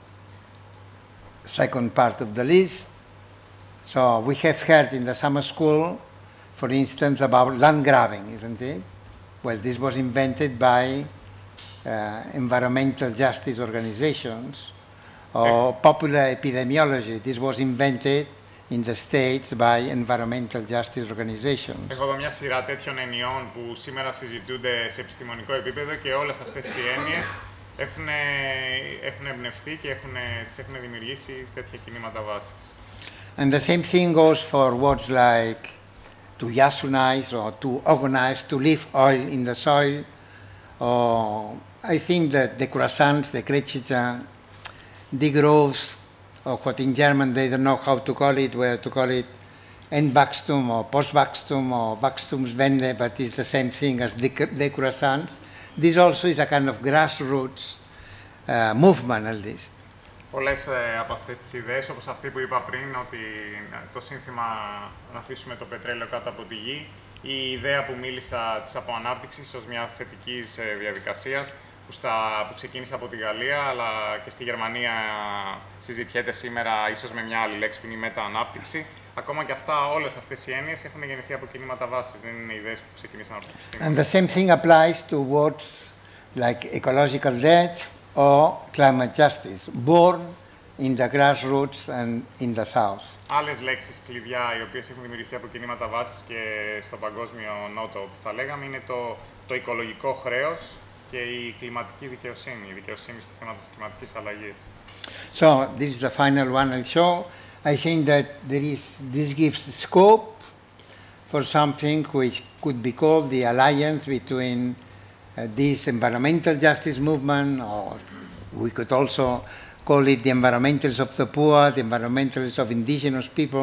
second part of the list. So we have heard in the summer school, for instance, about land grabbing, isn't it? Well, this was invented by uh, environmental justice organizations, or popular epidemiology. This was invented in the States by environmental justice organizations. Έχω εδώ μια σειρά τέτοιων ενιών που σήμερα συζητούνται σε επιστημονικό επίπεδο και όλες αυτές οι έννοιες έχουν, έχουν εμπνευστεί και έχουν, τις έχουν δημιουργήσει τέτοια κινήματα βάσης. And the same thing goes for words like to yasunize or to organize, to leave oil in the soil. Or I think that the croissants, the Kretschita, degrowth, or what in German they don't know how to call it, whether to call it Endwachstum or Postwachstum or Wachstumswende, but it's the same thing as decroissance. This also is a kind of grassroots uh, movement, at least. Πολλές ε, από αυτές τις ιδέες, όπως αυτή που είπα πριν, ότι το σύνθημα να αφήσουμε το πετρέλαιο κάτω από τη γη, η ιδέα που μίλησα της αποανάπτυξης ως μια θετική ε, διαδικασίας, που, στα, που ξεκίνησε από τη Γαλλία, αλλά και στη Γερμανία συζητιέται σήμερα ίσως με μια άλλη λέξη που είναι η μεταανάπτυξη. Ακόμα και αυτά, όλες αυτές οι έννοιες έχουν γεννηθεί από κινήματα βάσης, δεν είναι ιδέες που ξεκίνησαν από τη στιγμή. And the same thing applies to words like ecological debt or climate justice, born in the grassroots and in the south. Άλλες λέξεις κλειδιά, οι οποίες έχουν δημιουργηθεί από κινήματα βάσης και στον παγκόσμιο νότο, που θα λέγαμε, είναι το, το οικολογικό χρέος και η κλιματική δικαιοσύνη, η δικαιοσύνη στο θέμα της κλιματικής αλλαγής. So this is the final one I'll show. I think that there is, this gives scope for something which could be called the alliance between uh, this environmental justice movement, or we could also call it the environmentalists of the poor, the environmentalists of indigenous people,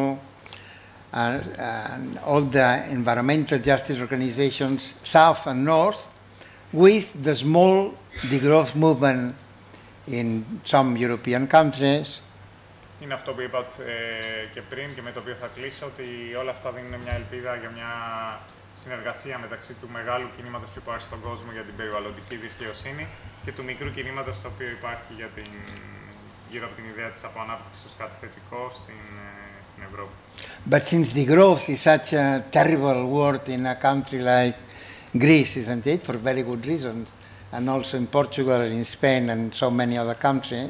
and, and all the environmental justice organizations, south and north, with the small degrowth movement in some European countries. Είναι αυτό που είπα ε, και πριν και με το οποίο θα κλείσω, ότι όλα αυτά δίνουν μια ελπίδα για μια συνεργασία μεταξύ του μεγάλου κινήματος που υπάρχει στον κόσμο για την περιβαλλοντική δικαιοσύνη και του μικρού κινήματος το οποίο υπάρχει για την, γύρω από την ιδέα της αποανάπτυξης ως κάτι θετικό στην, στην Ευρώπη. But since degrowth is such a terrible word in a country like Greece, isn't it, for very good reasons, and also in Portugal and in Spain and so many other countries,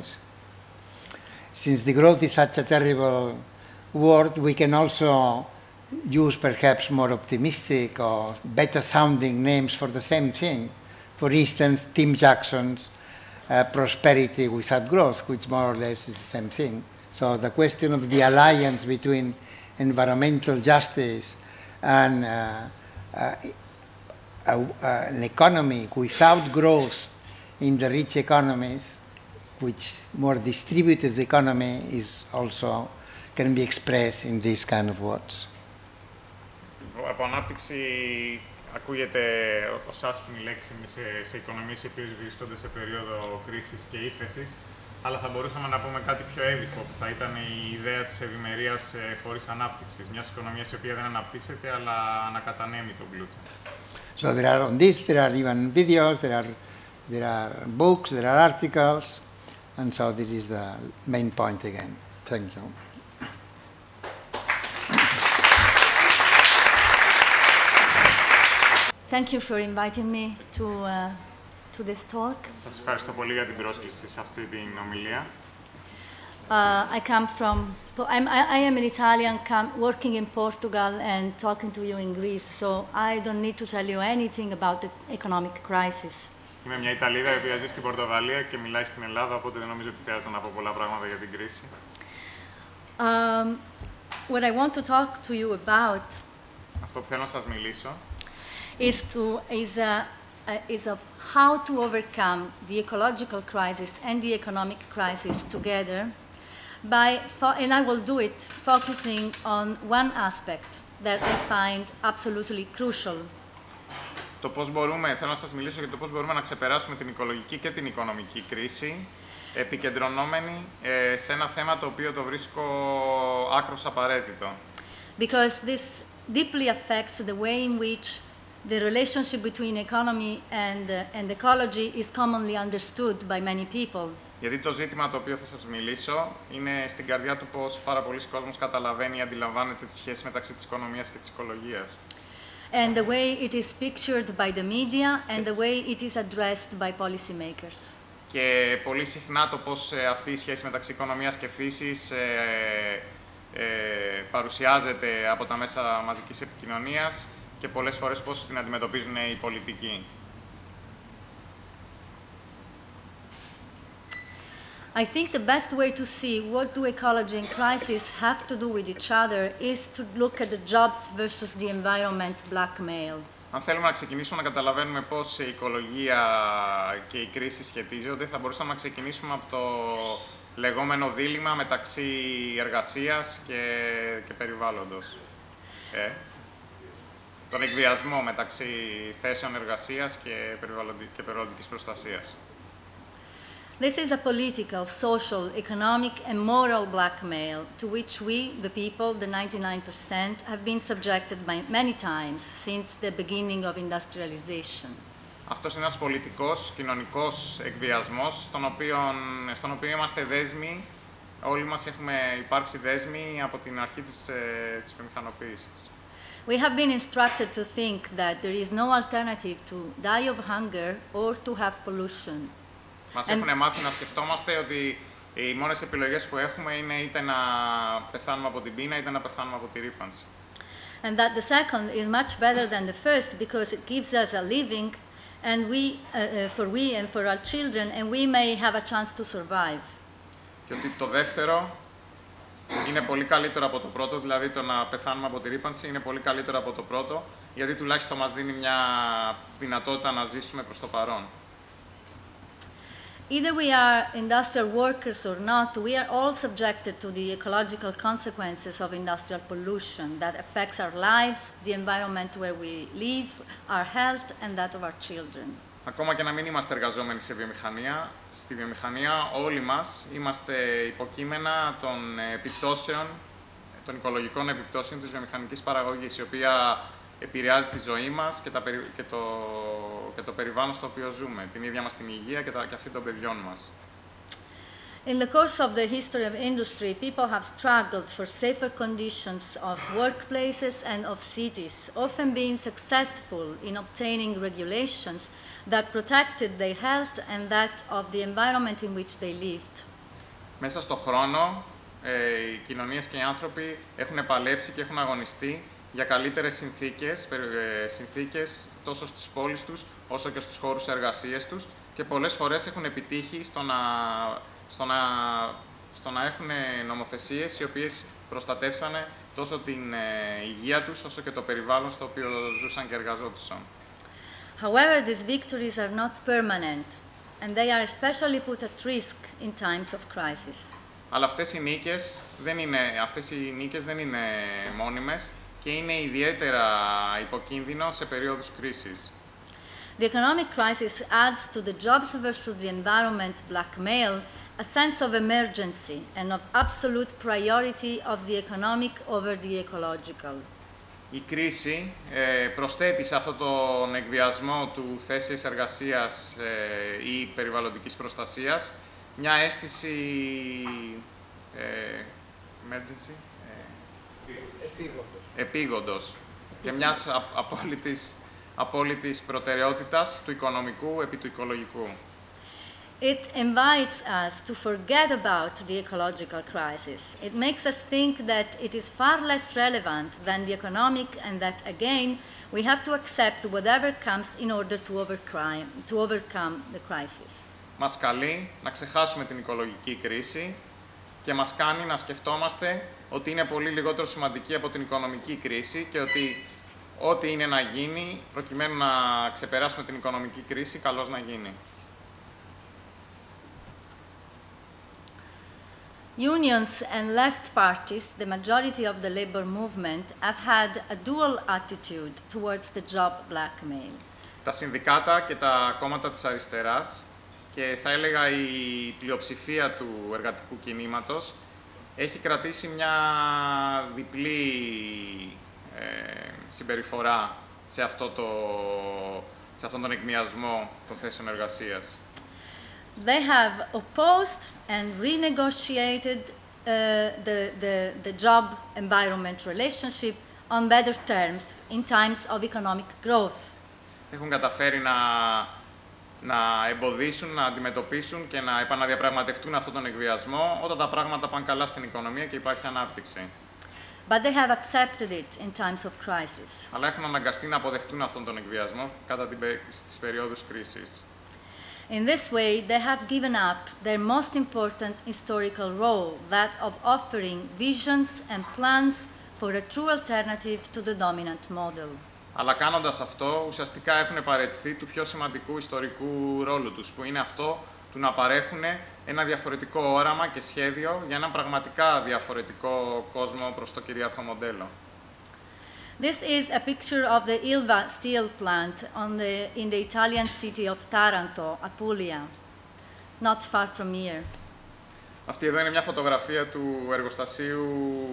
since degrowth is such a terrible word, we can also use perhaps more optimistic or better sounding names for the same thing. For instance, Tim Jackson's uh, prosperity without growth, which more or less is the same thing. So the question of the alliance between environmental justice and uh, uh, uh, an economy without growth in the rich economies, which more distributed economy is also can be expressed in these kind of words. Από ανάπτυξη ακούγεται ως άσχημη λέξη σε, σε οικονομίες οι οποίες βρίσκονται σε περίοδο κρίσης και ύφεσης, αλλά θα μπορούσαμε να πούμε κάτι πιο εύικο, που θα ήταν η ιδέα της ευημερίας χωρίς ανάπτυξης, μιας οικονομίας η οποία δεν αναπτύσσεται, αλλά ανακατανέμει τον πλούτο. So there are on this, there are even videos, there are, there are books, there are articles, and so this is the main point again. Thank you. Thank you for inviting me to, uh, to this talk. Σας ευχαριστώ πολύ για την πρόσκληση σε αυτή την ομιλία. Uh, I come from, I'm, I am an Italian come, working in Portugal and talking to you in Greece, so I don't need to tell you anything about the economic crisis. Είμαι μια Ιταλίδα η οποία ζει στην Πορτογαλία και μιλάει στην Ελλάδα, οπότε δεν νομίζω ότι χρειάζεται να πω πολλά πράγματα για την κρίση. Um, what I want to talk to you about Αυτό που θέλω να σας μιλήσω is, to, is uh, uh, is of how to overcome the ecological crisis and the economic crisis together, by and I will do it focusing on one aspect that I find absolutely crucial. Το πώς μπορούμε, θέλω να σας μιλήσω για το πώς μπορούμε να ξεπεράσουμε την οικολογική και την οικονομική κρίση, επικεντρωνόμενοι ε, σε ένα θέμα το οποίο το βρίσκω άκρως απαραίτητο. Because this deeply affects the way in which the relationship between economy and, uh, and ecology is commonly understood by many people. Γιατί το ζήτημα το οποίο θα σας μιλήσω είναι στην καρδιά του πώς πάρα πολλοί κόσμος καταλαβαίνει ή αντιλαμβάνεται τη σχέση μεταξύ της οικονομίας και της οικολογίας. And the way it is pictured by the media and the way it is addressed by policymakers. Και πολύ συχνά το πώς ε, αυτή η σχέση μεταξύ οικονομίας και φύσης ε, ε, παρουσιάζεται από τα μέσα μαζικής επικοινωνίας και πολλές φορές πώς την αντιμετωπίζουν οι πολιτικοί. I think the best way to see what do ecology and crisis have to do with each other is to look at the jobs versus the environment blackmail. Αν θέλουμε να ξεκινήσουμε να καταλαβαίνουμε πώς η οικολογία και η κρίση σχετίζονται, θα μπορούσαμε να ξεκινήσουμε από το λεγόμενο δίλημμα μεταξύ εργασίας και, και περιβάλλοντος. Ε, τον εκβιασμό μεταξύ θέσεων εργασίας και, περιβαλλοντι... και περιβαλλοντικής προστασίας. This is a political, social, economic and moral blackmail to which we, the people, the ninety-nine percent, have been subjected by many times since the beginning of industrialization. Αυτός είναι ένας πολιτικός, κοινωνικός εκβιασμός, στον οποίο, στον οποίο είμαστε δέσμοι, όλοι μας έχουμε υπάρξει δέσμοι από την αρχή της, της βιομηχανοποίησης. We have been instructed to think that there is no alternative to die of hunger or to have pollution. Μας έχουν μάθει να σκεφτόμαστε ότι οι μόνες επιλογές που έχουμε είναι είτε να πεθάνουμε από την πείνα είτε να πεθάνουμε από τη ρύπανση. And that the second is much better than the first because it gives us a living and we, uh, uh, for we and for our children, and we may have a chance to survive. Και ότι το δεύτερο είναι πολύ καλύτερο από το πρώτο, δηλαδή το να πεθάνουμε από τη ρύπανση είναι πολύ καλύτερο από το πρώτο, γιατί τουλάχιστον μας δίνει μια δυνατότητα να ζήσουμε προς το παρόν. Either we are industrial workers or not, we are all subjected to the ecological consequences of industrial pollution that affects our lives, the environment where we live, our health, and that of our children. Ακόμα και να μην είμαστε εργαζόμενοι σε βιομηχανία, στη βιομηχανία όλοι μας είμαστε υποκείμενα των επιπτώσεων, των οικολογικών επιπτώσεων της βιομηχανικής παραγωγής, η οποία επηρεάζει τη ζωή μας και, τα, και, το, και το περιβάλλον στο οποίο ζούμε, την ίδια μας την υγεία και, τα, και αυτή των παιδιών μας. In the course of the history of industry, people have struggled for safer conditions of workplaces and of cities, often being successful in obtaining regulations that protected their health and that of the environment in which they lived. Μέσα στον χρόνο, ε, οι κοινωνίες και οι άνθρωποι έχουν παλέψει και έχουν αγωνιστεί για καλύτερες συνθήκες, ε, συνθήκες τόσο στις πόλεις τους όσο και στους χώρους εργασίας τους και πολλές φορές έχουν επιτύχει στο να, στο να, στο να έχουν νομοθεσίες οι οποίες προστατεύσανε τόσο την ε, υγεία τους όσο και το περιβάλλον στο οποίο ζούσαν και εργαζόντουσαν. However, these victories are not permanent and they are especially put at risk in times of crisis. Αλλά αυτές οι νίκες δεν είναι, αυτές οι νίκες δεν είναι μόνιμες και είναι ιδιαίτερα υποκίνδυνο σε περίοδους κρίσης. The economic crisis adds to the jobs versus the environment blackmail a sense of emergency and of absolute priority of the economic over the ecological. Η κρίση ε, προσθέτει σε αυτόν τον εκβιασμό του θέσης εργασίας ε, ή περιβαλλοντικής προστασίας μια αίσθηση ε, emergency, ε, Επίγοντος. επίγοντος και μιας α, απόλυτης, απόλυτης προτεραιότητας του οικονομικού επί του οικολογικού. It invites us to forget about the ecological crisis. It makes us think that it is far less relevant than the economic and that, again, we have to accept whatever comes in order to overcome, to overcome the crisis. Μας καλεί να ξεχάσουμε την οικολογική κρίση και μας κάνει να σκεφτόμαστε ότι είναι πολύ λιγότερο σημαντική από την οικονομική κρίση και ότι ό,τι είναι να γίνει, προκειμένου να ξεπεράσουμε την οικονομική κρίση, καλώς να γίνει. Unions and left parties, the majority of the labor movement, have had a dual attitude towards the job blackmail. Τα συνδικάτα και τα κόμματα της αριστεράς και θα έλεγα η πλειοψηφία του εργατικού κινήματος έχει κρατήσει μια διπλή ε, συμπεριφορά σε, αυτό το, σε αυτόν τον εκμιασμό των θέσεων εργασίας. They have opposed and renegotiated uh, the, the, the job environment relationship on better terms in times of economic growth. Έχουν καταφέρει να, να εμποδίσουν, να αντιμετωπίσουν και να επαναδιαπραγματευτούν αυτόν τον εκβιασμό όταν τα πράγματα πάνε καλά στην οικονομία και υπάρχει ανάπτυξη. But they have accepted it in times of crisis. Αλλά έχουν αναγκαστεί να αποδεχτούν αυτόν τον εκβιασμό κατά την, στις περιόδους κρίσης. In this way, they have given up their most important historical role, that of offering visions and plans for a true alternative to the dominant model. Αλλά κάνοντας αυτό, ουσιαστικά έχουν παραιτηθεί του πιο σημαντικού ιστορικού ρόλου τους, που είναι αυτό του να παρέχουν ένα διαφορετικό όραμα και σχέδιο για έναν πραγματικά διαφορετικό κόσμο προς το κυρίαρχο μοντέλο. This is a picture of the Ilva steel plant on the, in the Italian city of Taranto, Apulia, not far from here. Αυτή εδώ είναι μια φωτογραφία του εργοστασίου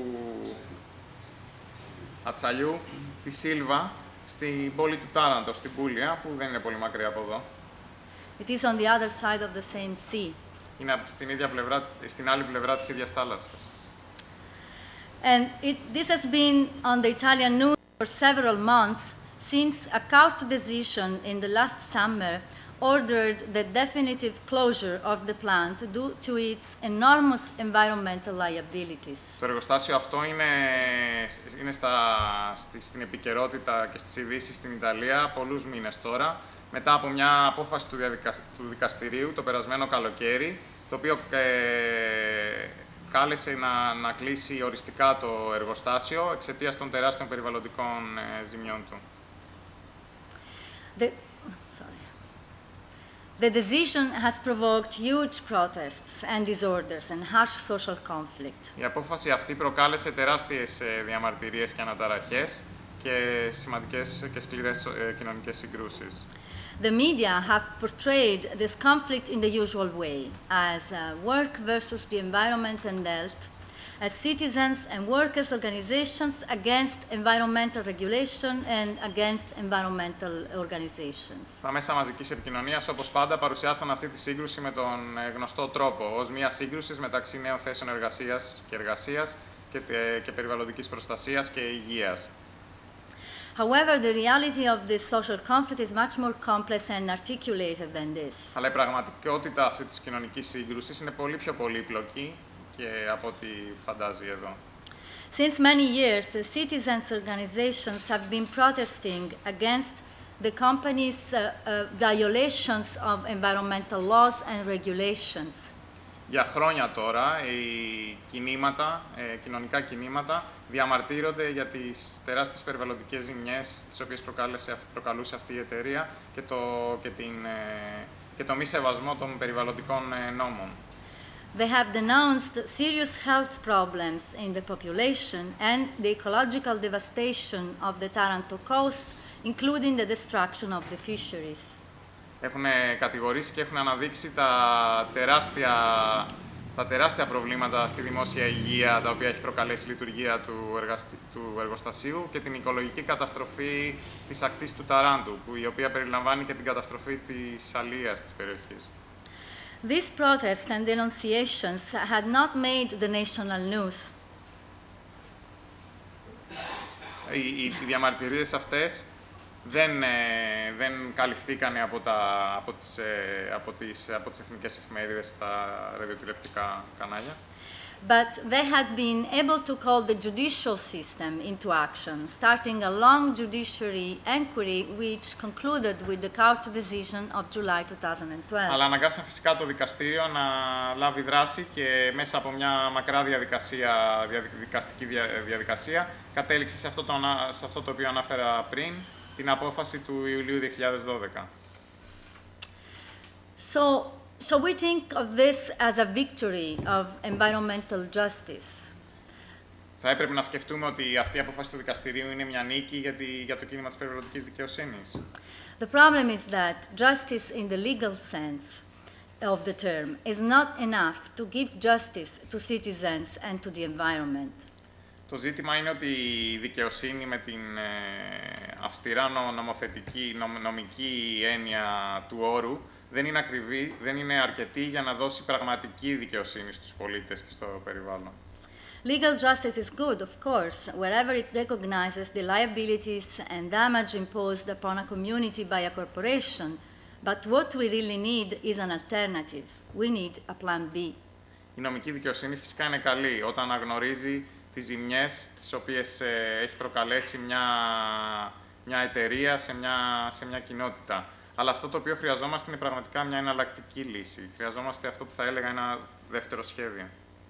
ατσαλιού της Ilva στην πόλη του Τάραντο, στην Πούλια, που δεν είναι πολύ μακριά από εδώ. It is on the other side of the same sea. Είναι στην, ίδια πλευρά, στην άλλη πλευρά της ίδιας θάλασσας. And it, this has been on the Italian news for several months since a court decision in the last summer ordered the definitive closure of the plant due to its enormous environmental liabilities. Το εργοστάσιο αυτό είναι, είναι στα, στη, στην επικαιρότητα και στις ειδήσεις στην Ιταλία πολλούς μήνες τώρα, μετά από μια απόφαση του, διαδικα, του δικαστηρίου το περασμένο καλοκαίρι, το οποίο ε, κάλεσε να, να κλείσει οριστικά το εργοστάσιο εξαιτίας των τεράστιων περιβαλλοντικών ε, ζημιών του. The, sorry. The decision has provoked huge protests and disorders and harsh social conflict. Η απόφαση αυτή προκάλεσε τεράστιες ε, διαμαρτυρίες και αναταραχές και σημαντικές και σκληρές ε, κοινωνικές συγκρούσεις. The media have portrayed this conflict in the usual way, as uh, work versus the environment and health, as citizens and workers' organizations against environmental regulation and against environmental organizations. Τα μέσα μαζικής επικοινωνίας, όπως πάντα, παρουσιάσαν αυτή τη σύγκρουση με τον γνωστό τρόπο, ως μια σύγκρουση μεταξύ νέων θέσεων εργασίας και εργασίας και, και περιβαλλοντικής προστασίας και υγείας. However, the reality of this social conflict is much more complex and articulated than this. Αλλά η πραγματικότητα αυτή της κοινωνικής σύγκρουσης είναι πολύ πιο πολύπλοκη και από ό,τι φαντάζει εδώ. Since many years, the citizens' organizations have been protesting against the company's uh, uh, violations of environmental laws and regulations. Για χρόνια τώρα, οι κινήματα, ε, κοινωνικά κινήματα διαμαρτύρονται για τις τεράστιες περιβαλλοντικές ζημιές τις οποίες προκαλούσε αυτή η εταιρεία και το, και την, ε, και το μη σεβασμό των περιβαλλοντικών ε, νόμων. They have denounced serious health problems in the population and the ecological devastation of the Taranto coast, including the destruction of the fisheries. Έχουν κατηγορήσει και έχουν αναδείξει τα τεράστια, τα τεράστια προβλήματα στη δημόσια υγεία τα οποία έχει προκαλέσει η λειτουργία του, εργαστη... του εργοστασίου και την οικολογική καταστροφή της ακτής του Ταράντου, που, η οποία περιλαμβάνει και την καταστροφή της αλίας της περιοχής. These protests and denunciations had not made the national news. Οι, οι διαμαρτυρίες αυτές δεν, ε, δεν καλυφθήκαν από, τα, από, τις, ε, από, τις, από τις εθνικές εφημερίδες στα ραδιοτηλεοπτικά κανάλια. But they had been able to call the judicial system into action, starting a long judiciary inquiry which concluded with the court decision of July two thousand twelve. Αλλά αναγκάσαν φυσικά το δικαστήριο να λάβει δράση και μέσα από μια μακρά διαδικασία, δικαστική διαδικασία κατέληξε σε αυτό, το, σε αυτό το οποίο ανάφερα πριν, την απόφαση του Ιουλίου δύο χιλιάδες δώδεκα. So, So we think of this as a victory of environmental justice. Θα έπρεπε να σκεφτούμε ότι αυτή η απόφαση του δικαστηρίου είναι μια νίκη για, τη, για το κίνημα της περιβαλλοντικής δικαιοσύνης. The problem is that justice in the legal sense of the term is not enough to give justice to citizens and to the environment. Το ζήτημα είναι ότι η δικαιοσύνη με την ε, αυστηρά νομοθετική, νομική έννοια του όρου δεν είναι ακριβή, δεν είναι αρκετή για να δώσει πραγματική δικαιοσύνη στους πολίτες και στο περιβάλλον. Legal justice is good, of course, wherever it recognizes the liabilities and damage imposed upon a community by a corporation, but what we really need is an alternative. We need a plan B. Η νομική δικαιοσύνη φυσικά είναι καλή όταν αναγνωρίζει τις ζημιές τις οποίες ε, έχει προκαλέσει μια, μια εταιρεία σε μια, σε μια κοινότητα. Αλλά αυτό το οποίο χρειαζόμαστε είναι πραγματικά μια εναλλακτική λύση. Χρειαζόμαστε αυτό που θα έλεγα ένα δεύτερο σχέδιο.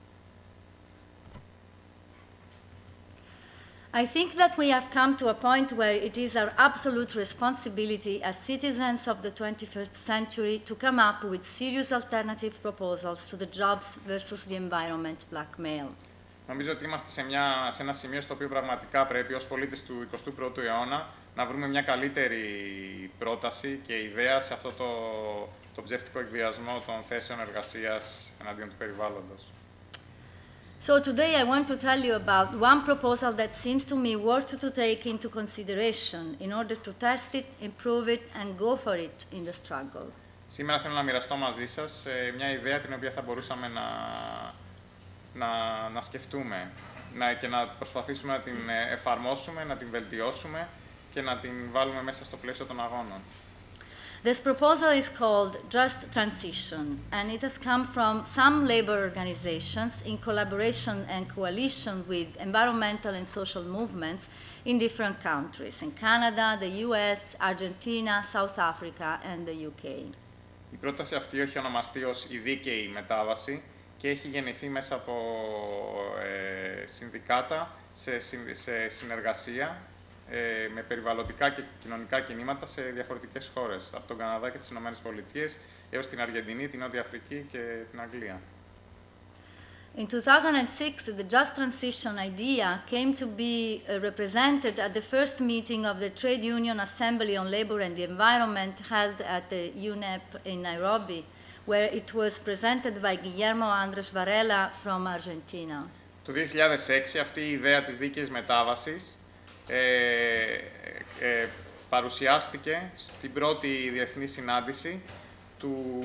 I think that we have come to a point where it is our absolute responsibility as citizens of the twenty-first century to come up with serious alternative proposals to the jobs versus the environment blackmail. Νομίζω ότι είμαστε σε, μια, σε ένα σημείο στο οποίο πραγματικά πρέπει ως πολίτες του εικοστού πρώτου αιώνα να βρούμε μια καλύτερη πρόταση και ιδέα σε αυτό το, το ψεύτικο εκβιασμό των θέσεων εργασίας εναντίον του περιβάλλοντος. So today I want to tell you about one proposal that seems to me worth to take into consideration in order to test it, improve it and go for it in the struggle. Σήμερα θέλω να μοιραστώ μαζί σας μια ιδέα την οποία θα μπορούσαμε να, να, να σκεφτούμε να, και να προσπαθήσουμε να την εφαρμόσουμε, να την βελτιώσουμε και να την βάλουμε μέσα στο πλαίσιο των αγώνων. This proposal is called Just Transition, and it has come from some labor organizations in collaboration and coalition with environmental and social movements in different countries, in Canada, the U S, Argentina, South Africa, and the U K. Η πρόταση αυτή έχει ονομαστεί ως η δίκαιη μετάβαση και έχει γεννηθεί μέσα από ε, συνδικάτα σε, σε συνεργασία ε, με περιβαλλοντικά και κοινωνικά κινήματα σε διαφορετικές χώρες, από τον Καναδά και τις Ηνωμένες Πολιτείες έως την Αργεντινή, την Νότια Αφρική και την Αγγλία. In two thousand six, the Just Transition idea came to be uh, represented at the first meeting of the Trade Union Assembly on Labor and the Environment held at the U N E P in Nairobi, where it was presented by Guillermo Andres Varela from Argentina. Το δύο χιλιάδες έξι αυτή η ιδέα της δίκαιης μετάβασης ε, ε, παρουσιάστηκε στην πρώτη διεθνή συνάντηση του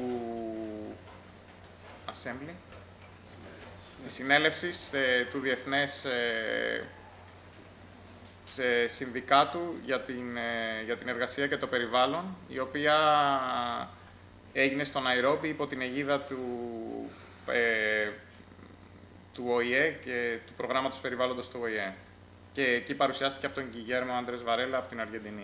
Assembly, της συνέλευσης ε, του Διεθνές ε, σε συνδικάτου για την, ε, για την εργασία και το περιβάλλον, η οποία έγινε στο Ναϊρόμπι υπό την αιγίδα του, ε, του Ο Η Ε και του προγράμματος περιβάλλοντος του Ο Η Ε. Και εκεί παρουσιάστηκε από τον Guillermo Andres Varela από την Αργεντινή.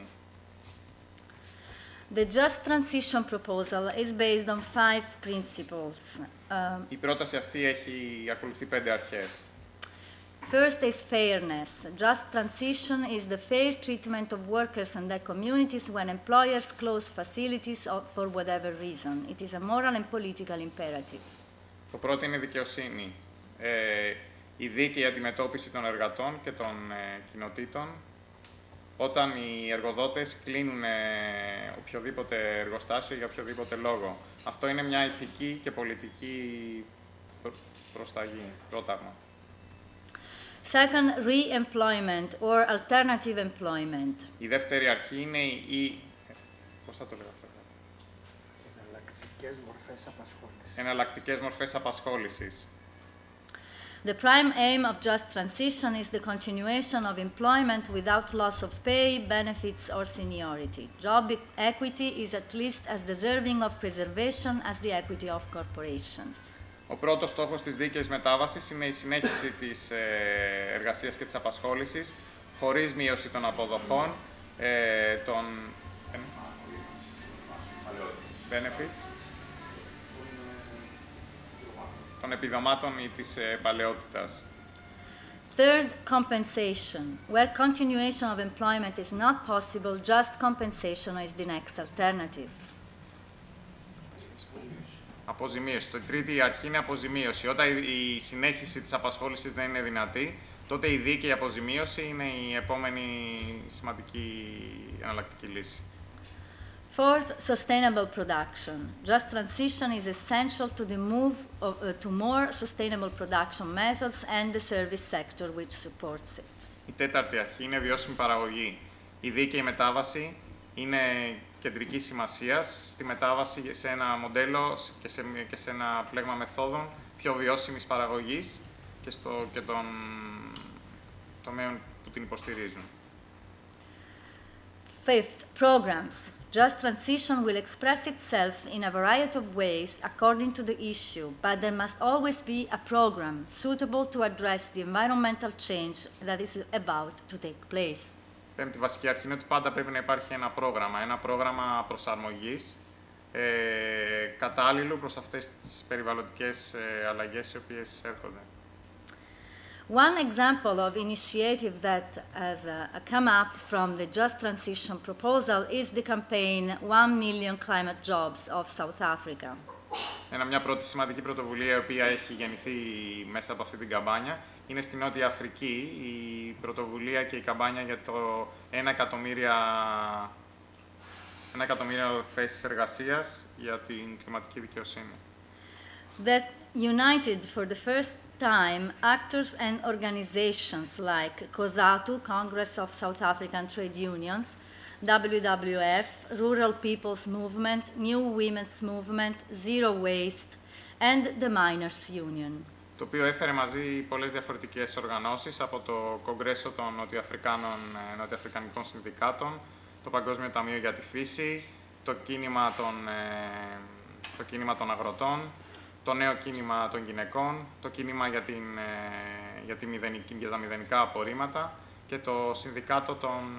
The Just Transition proposal is based on five principles. Um, Η πρόταση αυτή έχει ακολουθεί πέντε αρχές. First is fairness. Just transition is the fair treatment of workers and their communities when employers close facilities for whatever reason. It is a moral and political imperative. Το πρώτο είναι δικαιοσύνη. Ε, η δίκαιη αντιμετώπιση των εργατών και των ε, κοινοτήτων όταν οι εργοδότες κλείνουν ε, οποιοδήποτε εργοστάσιο για οποιοδήποτε λόγο. Αυτό είναι μια ηθική και πολιτική προ, προσταγή, πρόταγμα. Second, re-employment or alternative employment. Η δεύτερη αρχή είναι η... Πώς θα το λέω αυτό? Εναλλακτικές μορφές απασχόλησης. Εναλλακτικές μορφές απασχόλησης. The prime aim of Just Transition is the continuation of employment without loss of pay, benefits or seniority. Job equity is at least as deserving of preservation as the equity of corporations. Ο πρώτος στόχος της δίκαιης μετάβασης είναι η συνέχιση της ε, εργασίας και της απασχόλησης, χωρίς μείωση των αποδοχών, ε, των ε, benefits, των επιδομάτων ή της ε, παλαιότητας. Third, compensation. Where continuation of employment is not possible, just compensation is the next alternative. Αποζημίωση. Το τρίτη αρχή είναι αποζημίωση. Όταν η συνέχιση της απασχόλησης δεν είναι δυνατή, τότε η δίκαιη αποζημίωση είναι η επόμενη σημαντική εναλλακτική λύση. Fourth, sustainable production. Just transition is essential to the move of, uh, to more sustainable production methods and the service sector which supports it. Η τέταρτη αρχή είναι βιώσιμη παραγωγή. Η δίκαιη μετάβαση είναι κεντρική σημασίας στη μετάβαση σε ένα μοντέλο και σε, και σε ένα πλέγμα μεθόδων πιο βιώσιμης παραγωγής και, στο, και των τομέων που την υποστηρίζουν. Fifth, programs. Just transition will express itself in a variety of ways according to the issue, but there must always be a program suitable to address the environmental change that is about to take place. Πέμπτη βασική αρχή είναι ότι πάντα πρέπει να υπάρχει ένα πρόγραμμα, ένα πρόγραμμα προσαρμογής ε, κατάλληλου προς αυτές τις περιβαλλοντικές ε, αλλαγές οι οποίες έρχονται. One example of initiative that has uh, come up from the Just Transition proposal is the campaign One Million Climate Jobs of South Africa. Ένα, μια πρώτη σημαντική πρωτοβουλία η οποία έχει γεννηθεί μέσα από αυτή την καμπάνια είναι στη Νότια Αφρική η πρωτοβουλία και η καμπάνια για το ένα εκατομμύρια, ένα εκατομμύριο θέσεις εργασίας για την κλιματική δικαιοσύνη. That united for the first time actors and organizations like COSATU, Congress of South African Trade Unions, W W F, Rural People's Movement, New Women's Movement, Zero Waste and the Miners Union. Το οποίο έφερε μαζί πολλές διαφορετικές οργανώσεις από το Κογκρέσο των Νοτιοαφρικάνων, Νοτιοαφρικανικών Συνδικάτων, το Παγκόσμιο Ταμείο για τη Φύση, το κίνημα των, το κίνημα των αγροτών, το νέο κίνημα των γυναικών, το κίνημα για, την, για, τη μηδενική, για τα μηδενικά απορρίμματα και το Συνδικάτο των,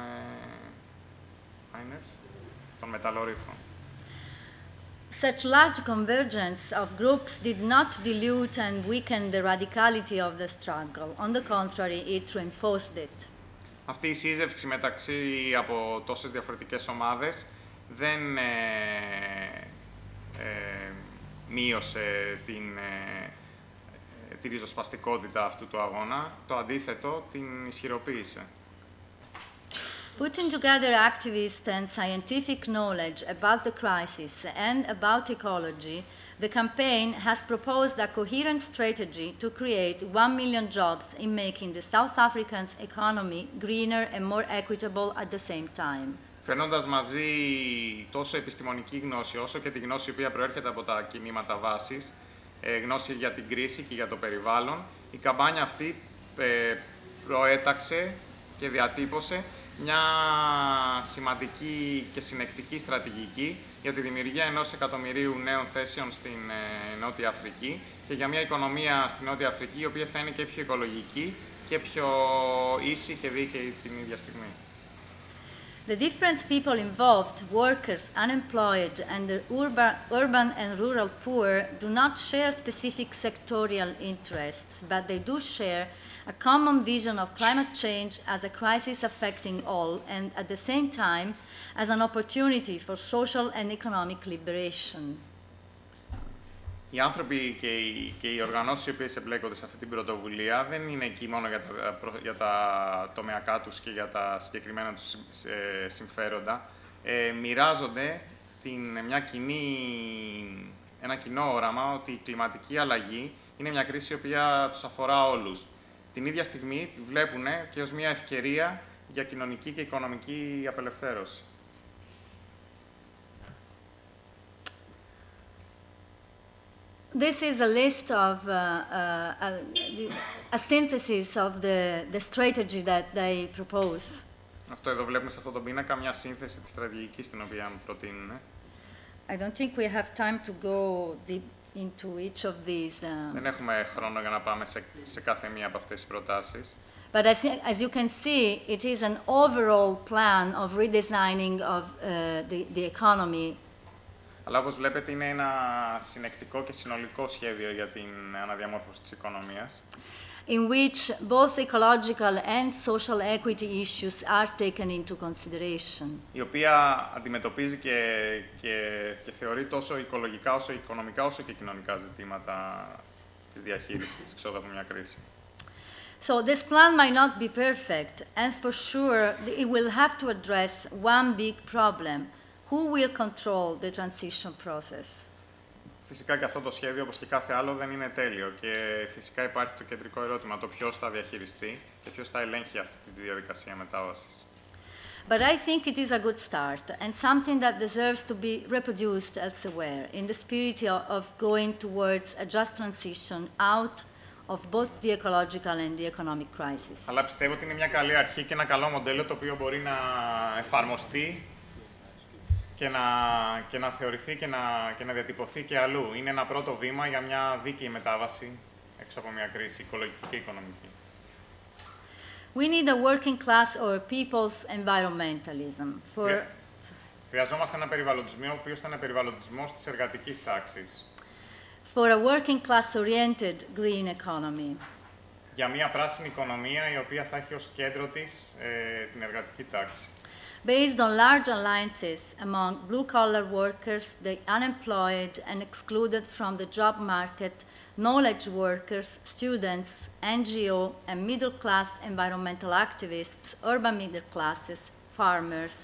των μεταλλορύχων. Such large convergence of groups did not dilute and weaken the radicality of the struggle. On the contrary, it reinforced it. Αυτή η σύζευξη μεταξύ από τόσες διαφορετικές ομάδες δεν ε, ε, μείωσε την, ε, τη ριζοσπαστικότητα αυτού του αγώνα. Το αντίθετο, την ισχυροποίησε. Putting together activist and scientific knowledge about the crisis and about ecology, the campaign has proposed a coherent strategy to create one million jobs in making the South African economy greener and more equitable at the same time. Φέρνοντας μαζί τόσο επιστημονική γνώση όσο και τη γνώση η οποία προέρχεται από τα κινήματα βάσης, γνώση για την κρίση και για το περιβάλλον, η καμπάνια αυτή προέταξε και διατύπωσε μια σημαντική και συνεκτική στρατηγική για τη δημιουργία ενός εκατομμυρίου νέων θέσεων στην Νότια Αφρική και για μια οικονομία στην Νότια Αφρική η οποία θα είναι και πιο οικολογική και πιο ίση και δίκαιη την ίδια στιγμή. The different people involved, workers, unemployed, and the urban, urban and rural poor, do not share specific sectorial interests, but they do share a common vision of climate change as a crisis affecting all, and at the same time, as an opportunity for social and economic liberation. Οι άνθρωποι και οι, και οι οργανώσεις οι οποίες εμπλέκονται σε αυτή την πρωτοβουλία δεν είναι εκεί μόνο για τα, για τα τομεακά τους και για τα συγκεκριμένα τους ε, συμφέροντα. Ε, μοιράζονται την, μια κοινή, ένα κοινό όραμα ότι η κλιματική αλλαγή είναι μια κρίση η οποία τους αφορά όλους. Την ίδια στιγμή τη βλέπουν και ως μια ευκαιρία για κοινωνική και οικονομική απελευθέρωση. This is a list of uh, uh, a, a synthesis of the, the strategy that they propose. Αυτό εδώ βλέπουμε σε αυτό το πίνακα μια σύνθεση της στρατηγικής την οποία προτείνουν. I don't think we have time to go deep into each of these. Um, Δεν έχουμε χρόνο για να πάμε σε, σε κάθε μία από αυτές τις προτάσεις. But as, as you can see, it is an overall plan of redesigning of uh, the, the economy. Αλλά όπως βλέπετε είναι ένα συνεκτικό και συνολικό σχέδιο για την αναδιαμόρφωση της οικονομίας, in which both ecological and social equity issues are taken into consideration. η οποία αντιμετωπίζει και, και, και θεωρεί τόσο οικολογικά, όσο οικονομικά, όσο και κοινωνικά ζητήματα της διαχείρισης της εξόδου από μια κρίση. So this plan might not be perfect, and for sure it will have to address one big problem: who will control the transition process? Φυσικά και αυτό το σχέδιο, όπως και κάθε άλλο, δεν είναι τέλειο και φυσικά υπάρχει το κεντρικό ερώτημα, το ποιος θα διαχειριστεί και ποιος θα ελέγχει αυτή τη διαδικασία μετάβασης. But I think it is a good start and something that deserves to be reproduced elsewhere in the spirit of going towards a just transition out of both the ecological and the economic crisis. Αλλά πιστεύω ότι είναι μια καλή αρχή και ένα καλό μοντέλο το οποίο μπορεί να εφαρμοστεί και να, και να θεωρηθεί και να, και να διατυπωθεί και αλλού. Είναι ένα πρώτο βήμα για μια δίκαιη μετάβαση έξω από μια κρίση οικολογική και οικονομική. We need a working class or people's environmentalism. For... Χρειαζόμαστε ένα περιβαλλοντισμό, ο οποίος θα είναι περιβαλλοντισμός της εργατικής τάξης. For a working class-oriented green economy. Για μια πράσινη οικονομία, η οποία θα έχει ως κέντρο της ε, την εργατική τάξη. Based on large alliances among blue-collar workers, the unemployed and excluded from the job market, knowledge workers, students, N G O and middle-class environmental activists, urban middle classes, farmers.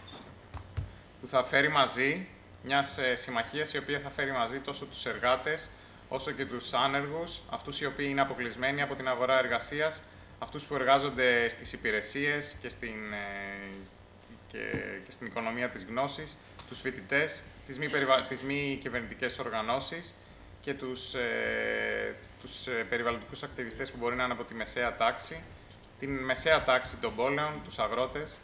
Που θα φέρει μαζί μιας ε, συμμαχίας η οποία θα φέρει μαζί τόσο τους εργάτες όσο και τους άνεργους, αυτούς οι οποίοι είναι αποκλεισμένοι από την αγορά εργασίας, αυτούς που εργάζονται στις υπηρεσίες και στην, ε, και, και στην οικονομία της γνώσης, τους φοιτητές, τις μη, περιβα... τις μη κυβερνητικές οργανώσεις και τους, ε, τους ε, περιβαλλοντικούς ακτιβιστές που μπορεί να είναι από τη μεσαία τάξη, την μεσαία τάξη των πόλεων, τους αγρότες,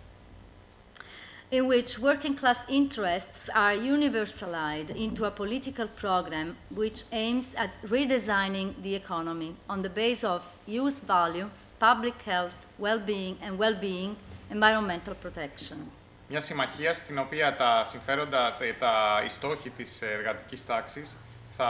in which working class interests are universalized into a political program which aims at redesigning the economy on the base of youth value, public health, well-being and well-being, environmental protection. Μια συμμαχία στην οποία τα συμφέροντα, τα, τα, οι στόχοι της εργατικής τάξης θα,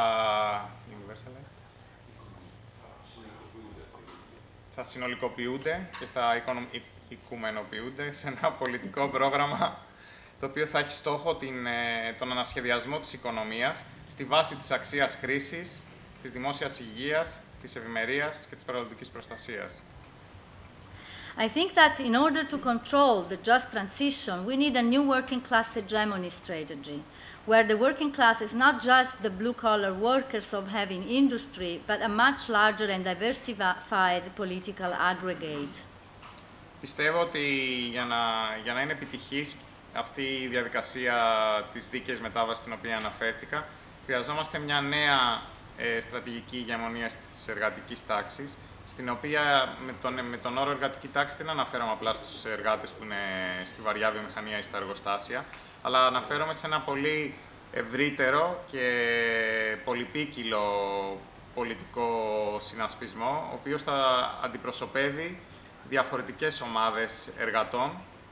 θα συνολικοποιούνται και θα οικονομ, οικουμενοποιούνται σε ένα πολιτικό πρόγραμμα το οποίο θα έχει στόχο την, τον ανασχεδιασμό της οικονομίας στη βάση της αξίας χρήσης, της δημόσιας υγείας, της ευημερίας και της περιβαλλοντικής προστασίας. I think that in order to control the just transition, we need a new working class hegemony strategy, where the working class is not just the blue-collar workers of having industry, but a much larger and diversified political aggregate. Πιστεύω ότι για να, για να είναι επιτυχής αυτή η διαδικασία της δίκαιης μετάβασης στην οποία αναφέρθηκα, χρειαζόμαστε μια νέα ε, στρατηγική ηγεμονία της εργατικής τάξης, στην οποία με τον, με τον όρο εργατική τάξη δεν αναφέρομαι απλά στους εργάτες που είναι στη βαριά βιομηχανία ή στα εργοστάσια, αλλά αναφέρομαι σε ένα πολύ ευρύτερο και πολυπίκυλο πολιτικό συνασπισμό, ο οποίος θα αντιπροσωπεύει διαφορετικές ομάδες εργατών.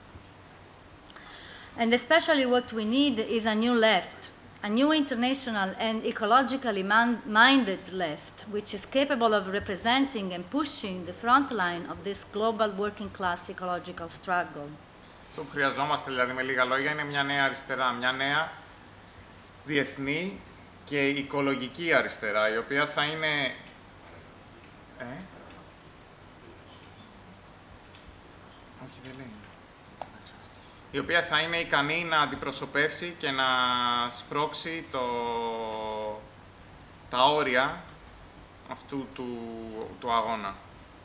And especially what we need is a new left, a new international and ecologically minded left, which is capable of representing and pushing the front line of this global working class ecological struggle. Αυτό που χρειαζόμαστε, δηλαδή, με λίγα λόγια, είναι μια νέα αριστερά, μια νέα διεθνή και οικολογική αριστερά, η οποία θα είναι... Ε? Όχι, δεν λέει. Η οποία θα είναι ικανή να αντιπροσωπεύσει και να σπρώξει το... τα όρια αυτού του, του αγώνα.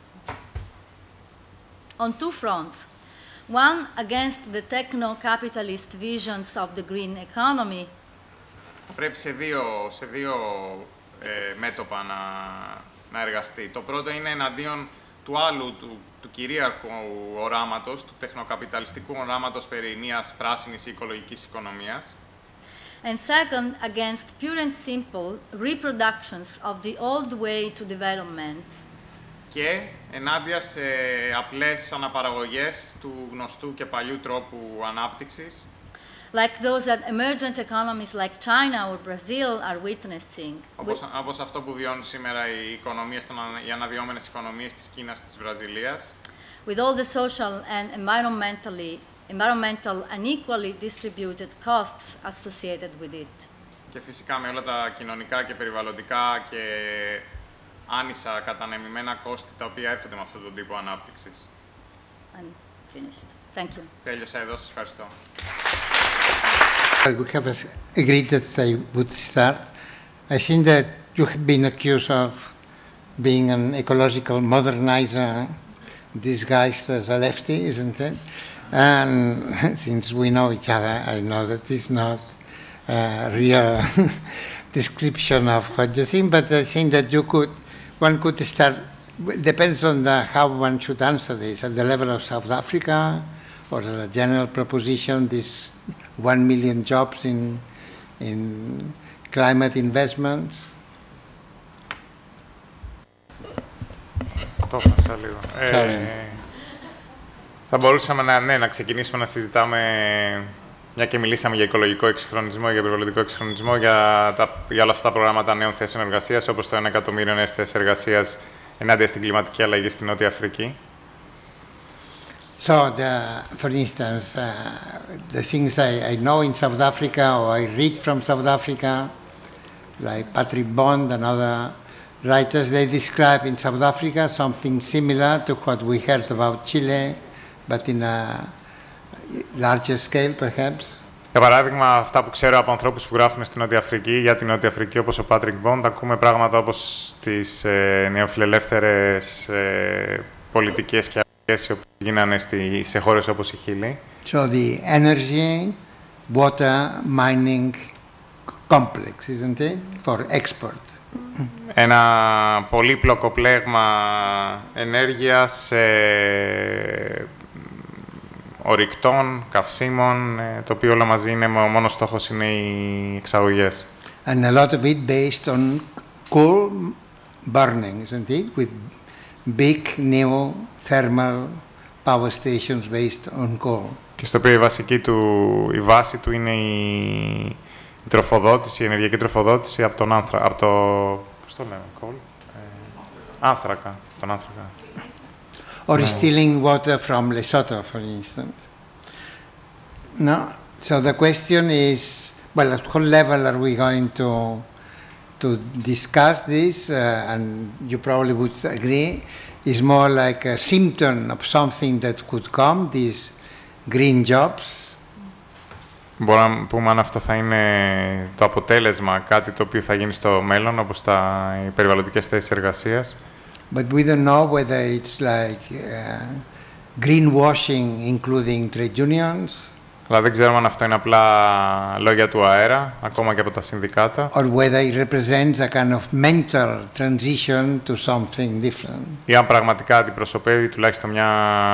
On two fronts. One, against the techno-capitalist visions of the green economy. Πρέπει σε δύο, σε δύο ε, μέτωπα να, να εργαστεί. Το πρώτο είναι εναντίον του άλλου, του, του κυρίαρχου οράματος, του τεχνοκαπιταλιστικού οράματος περί μιας πράσινης ή οικολογικής οικονομίας. And second, against pure and simple reproductions of the old way to development. Και ενάντια σε απλές αναπαραγωγές του γνωστού και παλιού τρόπου ανάπτυξης, like those that emergent economies like China or Brazil are witnessing. Όπως, όπως αυτό που βιώνουν σήμερα οι οικονομίες, οι αναδυόμενες οικονομίες της Κίνας και της Βραζιλίας. With all the social and environmentally, environmental unequally distributed costs associated with it. Και φυσικά με όλα τα κοινωνικά και περιβαλλοντικά και άνισα κατανεμημένα κόστη τα οποία έρχονται με αυτόν τον τύπο ανάπτυξης. I'm finished. Thank you. Τέλειωσα εδώ, σας ευχαριστώ. We have agreed that I would start. I think that you have been accused of being an ecological modernizer disguised as a lefty, isn't it? And since we know each other, I know that it's not a real description of what you think, but I think that you could, one could start, it depends on the, how one should answer this, at the level of South Africa, or as a general proposition, this one million jobs in, in climate investments. Το έχασα λίγο. Ε, θα μπορούσαμε να, ναι, να ξεκινήσουμε να συζητάμε, μια και μιλήσαμε για οικολογικό εξυγχρονισμό, για περιβαλλοντικό εξυγχρονισμό, για, τα, για όλα αυτά τα προγράμματα νέων θέσεων εργασίας, όπως το ένα εκατομμύριο νέες θέσεις εργασίας ενάντια στην κλιματική αλλαγή στην Νότια Αφρική. So, the, for instance, uh, the things I, I know in South Africa, or I read from South Africa, like Patrick Bond and other writers, they describe in South Africa something similar to what we heard about Chile, but in a larger scale, perhaps. Για παράδειγμα, αυτά που ξέρω από ανθρώπους που γράφουν στην Νότια Αφρική, για την Νότια Αφρική, όπως ο Patrick Bond, ακούμε πράγματα όπως τις ε, νεοφιλελεύθερες ε, πολιτικές και αλλαγές που γίνανε στη, σε χώρες όπως η Χίλη. So the energy, water, mining complex, isn't it, for export. Ένα πολύπλοκο πλέγμα ενέργειας, ε, ορυκτών, καυσίμων, ε, το οποίο όλα μαζί είναι, ο μόνος στόχος είναι οι εξαγωγές. And a lot of it based on coal burning, isn't it, with big new thermal power stations based on coal. Και στο οποίο η, βασική του, η βάση του είναι η, η τροφοδότηση, η ενεργειακή τροφοδότηση από τον άνθρακα, από το, πώς το λέμε, coal, ε, άνθρακα, τον άνθρακα. Or stealing water from Lesotho, for instance. No? So the question is, well, at what level are we going to, to discuss this? Uh, and you probably would agree, is more like a symptom of something that could come, these green jobs. Μπορούμε να πούμε αν αυτό θα είναι το αποτέλεσμα, κάτι το οποίο θα γίνει στο μέλλον, όπως τα, οι περιβαλλοντικές θέσεις εργασίας. But we don't know whether it's like uh, greenwashing, including trade unions. Αλλά δεν ξέρουμε αν αυτό είναι απλά λόγια του αέρα, ακόμα και από τα συνδικάτα. Or whether it represents a kind of mental transition to something different. Ή αν πραγματικά αντιπροσωπεύει τουλάχιστον μια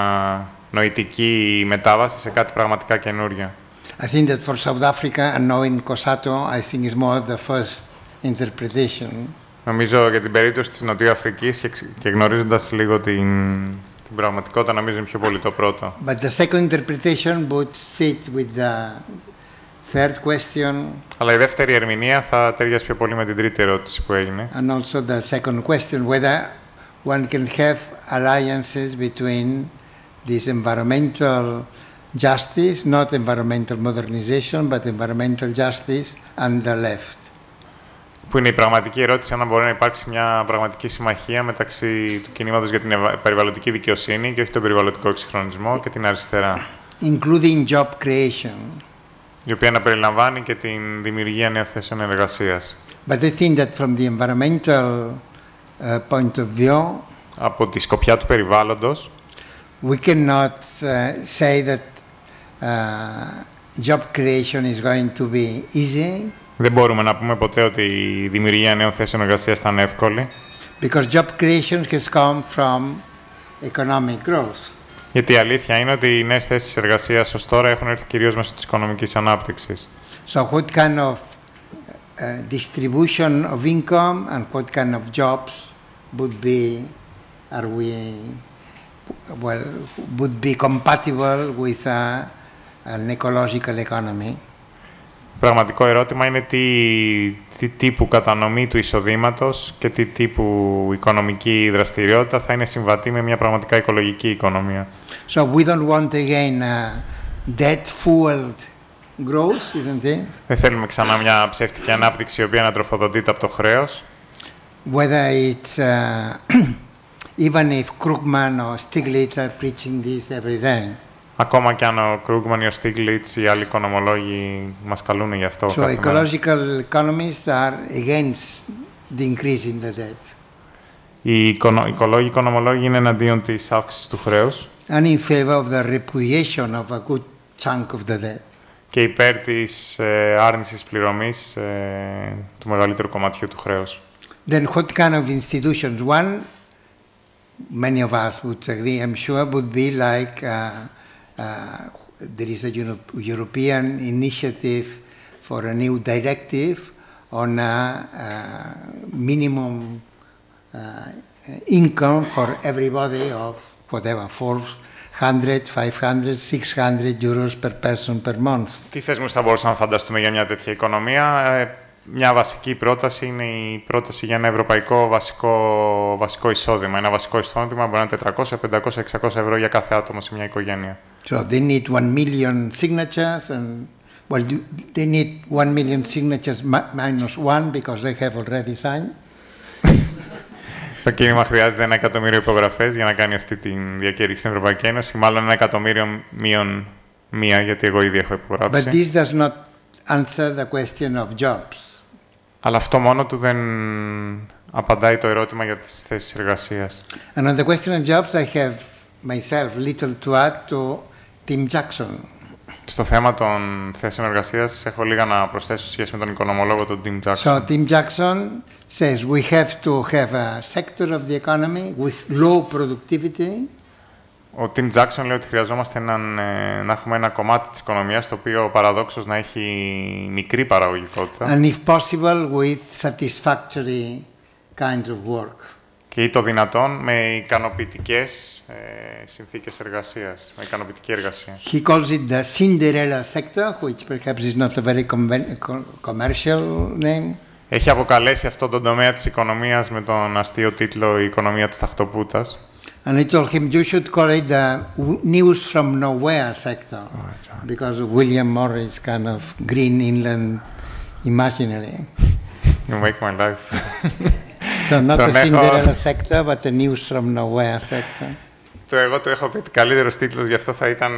νοητική μετάβαση σε κάτι πραγματικά καινούριο. I think that for South Africa and knowing Kosato, I think is more the first interpretation. Νομίζω για την περίπτωση της Νοτιού Αφρικής και γνωρίζοντας λίγο την, την πραγματικότητα, νομίζω είναι πιο πολύ το πρώτο. But the second interpretation would fit with the third question. Αλλά η δεύτερη ερμηνεία θα ταιριάζει πιο πολύ με την τρίτη ερώτηση που έγινε. And also the second question, whether one can have alliances between this environmental justice, not environmental modernization, but environmental justice and the left. Που είναι η πραγματική ερώτηση, αν μπορεί να υπάρξει μια πραγματική συμμαχία μεταξύ του κινήματος για την περιβαλλοντική δικαιοσύνη και όχι τον περιβαλλοντικό εξυγχρονισμό και την αριστερά. Including job creation. Η οποία να περιλαμβάνει και την δημιουργία νέων θέσεων εργασίας. But I think that from the environmental uh, point of view, από τη σκοπιά του περιβάλλοντος, we cannot uh, say that uh, job creation is going to be easy. Δεν μπορούμε να πούμε ποτέ ότι η δημιουργία νέων θέσεων εργασίας θα είναι εύκολη. Because job creation has come from economic growth. Γιατί η αλήθεια είναι ότι οι νέες θέσεις εργασίας ως τώρα έχουν έρθει κυρίως μέσω της οικονομικής ανάπτυξης. So what kind of uh, distribution of income and what kind of jobs would be, are we, well, would be compatible with a, an ecological economy? Πραγματικό ερώτημα είναι τι, τι τύπου κατανομή του εισοδήματος και τι τύπου οικονομική δραστηριότητα θα είναι συμβατή με μια πραγματικά οικολογική οικονομία. So we don't want again uh, debt-fueled growth, isn't it? Δεν θέλουμε ξανά μια ψεύτικη ανάπτυξη η οποία ανατροφοδοτείται από το χρέος. Whether it's uh, even if Krugman or Stiglitz are preaching this every day. Ακόμα και αν ο Krugman ή ο Stiglitz ή άλλοι οικονομολόγοι μας καλούν γι' αυτό. So ecological economists are against the increase in the debt. Οι οικολόγοι οικονομολόγοι είναι εναντίον της αύξησης του χρέους. And in favor of the repudiation of a good chunk of the debt. Και υπέρ της ε, άρνησης πληρωμής ε, του μεγαλύτερου κομματιού του χρέους. Then what kind of institutions? One, many of us would agree, I'm sure, would be like uh, uh, there is a Euro European initiative for a new directive on a, a minimum uh, income for everybody of whatever, four hundred, five hundred, six hundred euros per person per month. Τι θεσμούς θα μπορούσαμε να φανταστούμε για μια τέτοια οικονομία? Μια βασική πρόταση είναι η πρόταση για ένα ευρωπαϊκό βασικό, βασικό εισόδημα. Ένα βασικό εισόδημα μπορεί να είναι τετρακόσια, πεντακόσια, εξακόσια ευρώ για κάθε άτομο σε μια οικογένεια. So they need one million signatures and well, they need one million signatures minus one because they have already signed. Το κίνημα χρειάζεται ένα εκατομμύριο υπογραφές για να κάνει αυτή τη διακήρυξη στην Ευρωπαϊκή Ένωση. Μάλλον ένα εκατομμύριο μείον μία, γιατί εγώ ήδη έχω υπογράψει. But this does not answer the question of jobs. Αλλά αυτό μόνο του δεν απαντάει το ερώτημα για τις θέσεις εργασίας. And on the question of jobs, I have myself little to add to Tim Jackson. Στο θέμα των θέσεων εργασίας έχω λίγα να προσθέσω σχέση με τον οικονομολόγο τον Tim Jackson. So Tim Jackson says we have to have a sector of the economy with low productivity. Ο Tim Jackson λέει ότι χρειαζόμαστε έναν, να έχουμε ένα κομμάτι της οικονομίας το οποίο παραδόξως να έχει μικρή παραγωγικότητα. And if possible with satisfactory kinds of work. Και ή το δυνατόν με ικανοποιητικές ε, συνθήκες εργασίας, με ικανοποιητική εργασία. He calls it the Cinderella sector, which perhaps is not a very commercial name. Έχει αποκαλέσει αυτό τον τομέα της οικονομίας με τον αστείο τίτλο «Η οικονομία της ταχτοπούτας». And I told him you should call it the news from nowhere sector, oh, because William Morris kind of green inland imaginary. You make my life. So not the Cinderella sector, but the news from nowhere sector. Το εγώ του έχω πει ότι καλύτερος τίτλος γι' αυτό θα ήταν ε,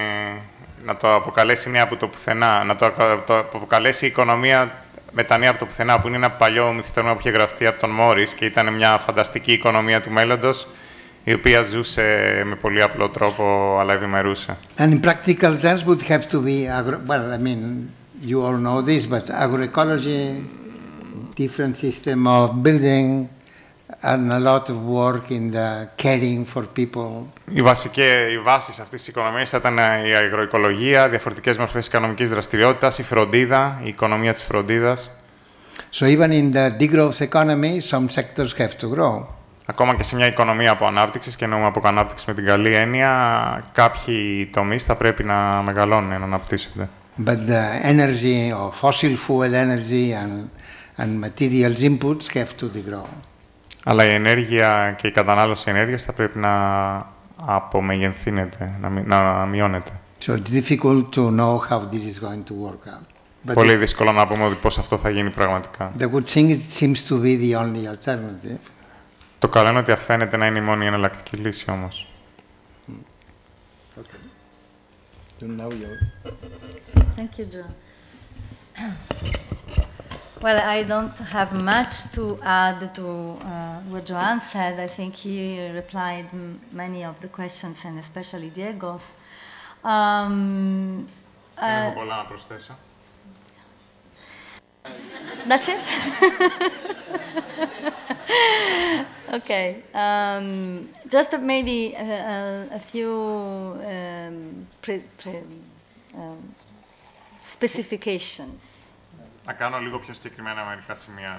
να το αποκαλέσει νέα από το πουθενά, να το, το αποκαλέσει η οικονομία με τα νέα από το πουθενά, που είναι ένα παλιό μυθιστόρημα που είχε γραφτεί από τον Μόρις και ήταν μια φανταστική οικονομία του μέλλοντος, η οποία ζούσε με πολύ απλό τρόπο, αλλά ευημερούσε. And in practical terms would have to be, agro well, I mean, you all know this, but agroecology, different system of building, and a lot of work in the caring for people. Οι βασικές, οι βάσεις αυτής της οικονομίας θα ήταν η αγροοικολογία, διαφορετικές μορφές οικονομικής δραστηριότητας, η φροντίδα, η οικονομία της φροντίδας. So even in the degrowth economy, some sectors have to grow. Ακόμα και σε μια οικονομία από ανάπτυξη, και εννοούμε από ανάπτυξη με την καλή έννοια, κάποιοι τομείς θα πρέπει να μεγαλώνουν, να αναπτύσσονται. But the energy or fossil fuel energy and, and materials inputs have to grow. Αλλά η ενέργεια και η κατανάλωση ενέργειας θα πρέπει να απομεγενθύνεται, να, να μειώνεται. So it's difficult to know how this is going to work out. But πολύ δύσκολο να πούμε ότι πώς αυτό θα γίνει πραγματικά. The good thing is it seems to be the only alternative. Το καλό είναι ότι αφαίνεται να είναι η μόνη εναλλακτική λύση όμως. Okay. Thank you, John. Well, I don't have much to add to uh, what Joan said. I think he replied m many of the questions, and especially Diego's. Um, Δεν έχω πολλά να προσθέσω. That's it? Okay. Um, just maybe a, a, a few um, pre, pre, um, specifications. Να κάνω λίγο πιο συγκεκριμένα μερικά σημεία.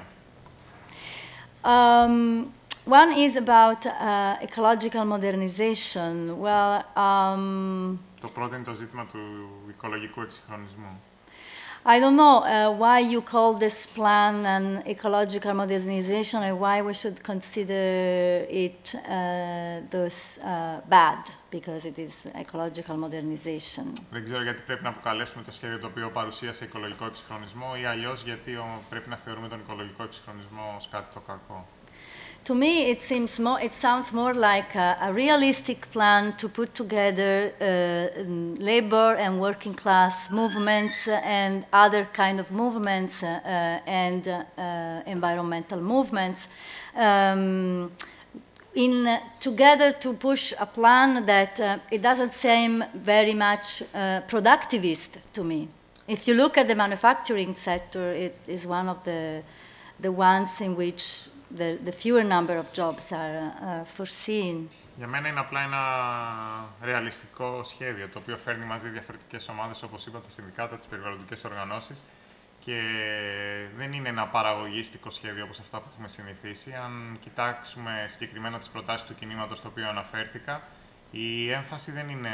Um, one is about uh, ecological modernization. Well, um, το πρώτο είναι το ζήτημα του οικολογικού εξυγχρονισμού. I don't know uh, why you call this plan an ecological modernization and why we should consider it uh, thus uh, bad, because it is ecological modernization. Δεν ξέρω γιατί πρέπει να αποκαλέσουμε το σχέδιο το οποίο παρουσίασε οικολογικό εξυγχρονισμό ή αλλιώς γιατί πρέπει να θεωρούμε τον οικολογικό εξυγχρονισμό ως κάτι το κακό. To me, it seems more, it sounds more like a, a realistic plan to put together uh, labor and working class movements and other kind of movements uh, and uh, environmental movements um, in uh, together to push a plan that uh, it doesn't seem very much uh, productivist to me. If you look at the manufacturing sector, it is one of the the ones in which The, the fewer number of jobs are, are foreseen. Για μένα είναι απλά ένα ρεαλιστικό σχέδιο, το οποίο φέρνει μαζί διαφορετικές ομάδες, όπως είπα, τα συνδικάτα, τις περιβαλλοντικές οργανώσεις, και δεν είναι ένα παραγωγίστικο σχέδιο όπως αυτά που έχουμε συνηθίσει. Αν κοιτάξουμε συγκεκριμένα τις προτάσεις του κινήματος στο οποίο αναφέρθηκα, η έμφαση δεν είναι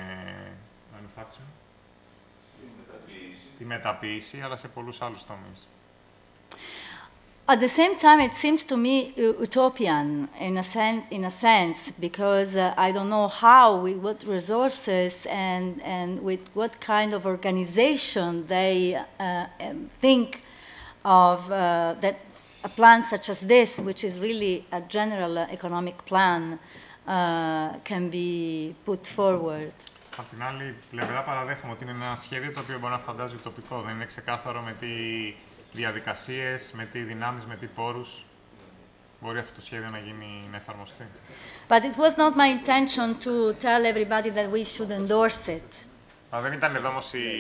στη μεταποίηση, στη μεταποίηση, αλλά σε πολλούς άλλους τομείς. At the same time, it seems to me utopian in a sense, in a sense because uh, I don't know how, with what resources, and, and with what kind of organization they uh, think of uh, that a plan such as this, which is really a general economic plan, uh, can be put forward. Απ' την άλλη πλευρά παραδέχομαι ότι είναι ένα σχέδιο το οποίο μπορεί να φαντάζει ουτοπικό. Δεν είναι ξεκάθαρο με τι διαδικασίες, με τι δυνάμεις, με τι πόρους μπορεί αυτό το σχέδιο να γίνει, να εφαρμοστεί. But it was not my intention to tell everybody that we should endorse it. Μα δεν ήταν εδώ όμως η...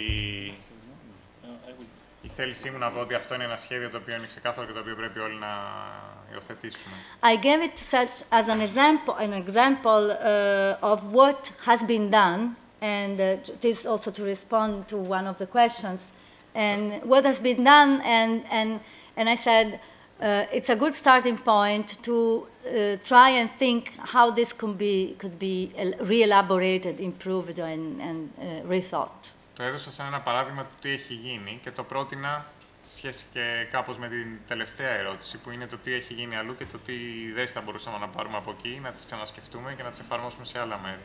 η θέλησή μου να πω ότι αυτό είναι ένα σχέδιο το οποίο είναι ξεκάθαρο και το οποίο πρέπει όλοι να υιοθετήσουμε. I gave it such as an example, an example uh, of what has been done, and uh, it is also to respond to one of the questions. And what has been done, and, and, and I said, uh, it's a good starting point to uh, try and think how this could be, could be re-elaborated, improved, and, and uh, rethought. Το έδωσα σαν ένα παράδειγμα του τι έχει γίνει και το πρότεινα σε σχέση και κάπως με την τελευταία ερώτηση, που είναι το τι έχει γίνει αλλού και το τι ιδέες θα μπορούσαμε να πάρουμε από εκεί, να τις ξανασκεφτούμε και να τις εφαρμόσουμε σε άλλα μέρη.